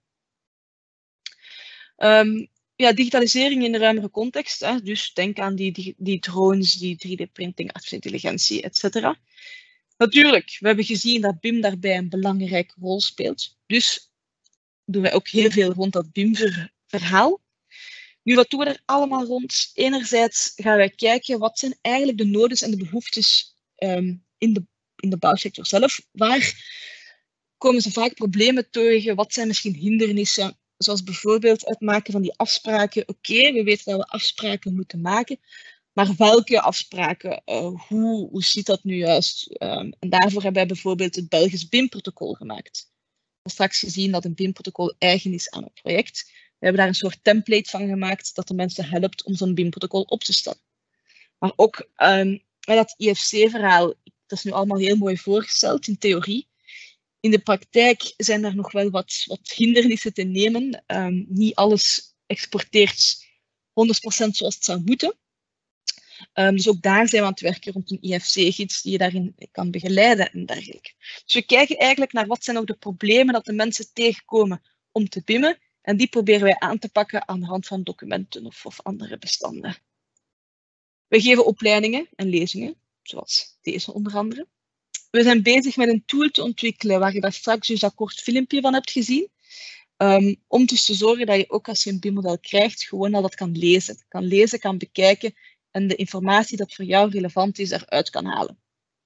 Um, ja, digitalisering in de ruimere context, hè, dus denk aan die, die, die drones, die drie D-printing, artificiële intelligentie, et cetera. Natuurlijk, we hebben gezien dat B I M daarbij een belangrijke rol speelt. Dus doen wij ook heel veel rond dat B I M-verhaal. Nu, wat doen we er allemaal rond? Enerzijds gaan wij kijken wat zijn eigenlijk de nodes en de behoeftes um, in, de, in de bouwsector zelf. Waar komen ze vaak problemen tegen? Wat zijn misschien hindernissen? Zoals bijvoorbeeld het maken van die afspraken. Oké, okay, we weten dat we afspraken moeten maken. Maar welke afspraken? Uh, hoe, hoe ziet dat nu juist? Um, en daarvoor hebben wij bijvoorbeeld het Belgisch B I M-protocol gemaakt. We hebben straks gezien dat een B I M-protocol eigen is aan het project. We hebben daar een soort template van gemaakt dat de mensen helpt om zo'n B I M-protocol op te stellen. Maar ook um, dat I F C-verhaal, dat is nu allemaal heel mooi voorgesteld in theorie. In de praktijk zijn er nog wel wat, wat hindernissen te nemen. Um, niet alles exporteert honderd procent zoals het zou moeten. Um, dus ook daar zijn we aan het werken rond een I F C-gids die je daarin kan begeleiden en dergelijke. Dus we kijken eigenlijk naar wat zijn ook de problemen dat de mensen tegenkomen om te B I M'en. En die proberen wij aan te pakken aan de hand van documenten of, of andere bestanden. We geven opleidingen en lezingen, zoals deze onder andere. We zijn bezig met een tool te ontwikkelen waar je daar straks dus dat kort filmpje van hebt gezien. Um, om dus te zorgen dat je ook als je een B I M-model krijgt, gewoon al dat kan lezen. Kan lezen, kan bekijken en de informatie dat voor jou relevant is, eruit kan halen.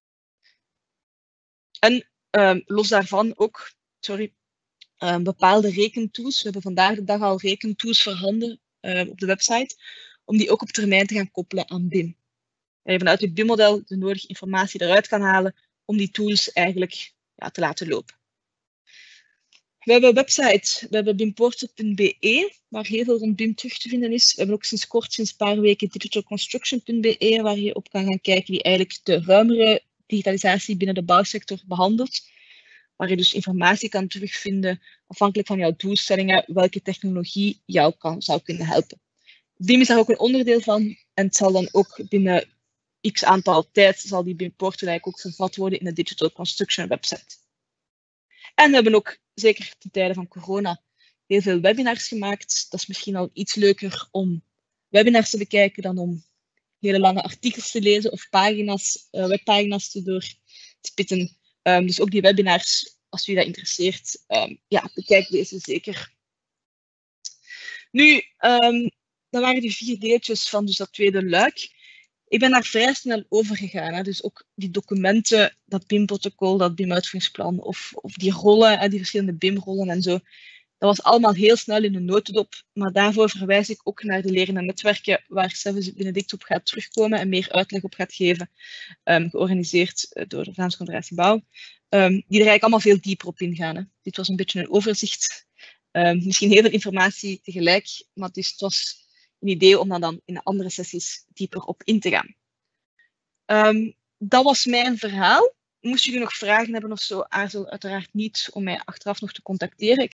En um, los daarvan ook, sorry, um, bepaalde rekentools. We hebben vandaag de dag al rekentools voorhanden uh, op de website, om die ook op termijn te gaan koppelen aan B I M. En je vanuit het B I M-model de nodige informatie eruit kan halen om die tools eigenlijk ja, te laten lopen. We hebben een website, we hebben bimporter punt b e, waar heel veel rond B I M terug te vinden is. We hebben ook sinds kort, sinds een paar weken, digital construction punt b e, waar je op kan gaan kijken, die eigenlijk de ruimere digitalisatie binnen de bouwsector behandelt. Waar je dus informatie kan terugvinden, afhankelijk van jouw doelstellingen, welke technologie jou kan, zou kunnen helpen. B I M is daar ook een onderdeel van en het zal dan ook binnen x aantal tijd, zal die bimporter eigenlijk ook vervat worden in de digital construction website. En we hebben ook, zeker ten tijde van corona, heel veel webinars gemaakt. Dat is misschien al iets leuker om webinars te bekijken dan om hele lange artikels te lezen of pagina's, uh, webpagina's te doorspitten. Um, dus ook die webinars, als u dat interesseert, um, ja, bekijk deze zeker. Nu, um, dat waren die vier deeltjes van dus dat tweede luik. Ik ben daar vrij snel over gegaan. Hè. Dus ook die documenten, dat B I M-protocol, dat B I M-uitvoeringsplan, of, of die rollen, hè, die verschillende B I M-rollen en zo. Dat was allemaal heel snel in een notendop. Maar daarvoor verwijs ik ook naar de lerende netwerken waar Sevis Benedict op gaat terugkomen en meer uitleg op gaat geven, um, georganiseerd door de Vlaamse Confederatie Bouw, um, die er eigenlijk allemaal veel dieper op ingaan. Hè. Dit was een beetje een overzicht. Um, misschien heel veel informatie tegelijk, maar dus het was een idee om dan, dan in de andere sessies dieper op in te gaan. Um, dat was mijn verhaal. Moest jullie nog vragen hebben of zo, aarzel uiteraard niet om mij achteraf nog te contacteren.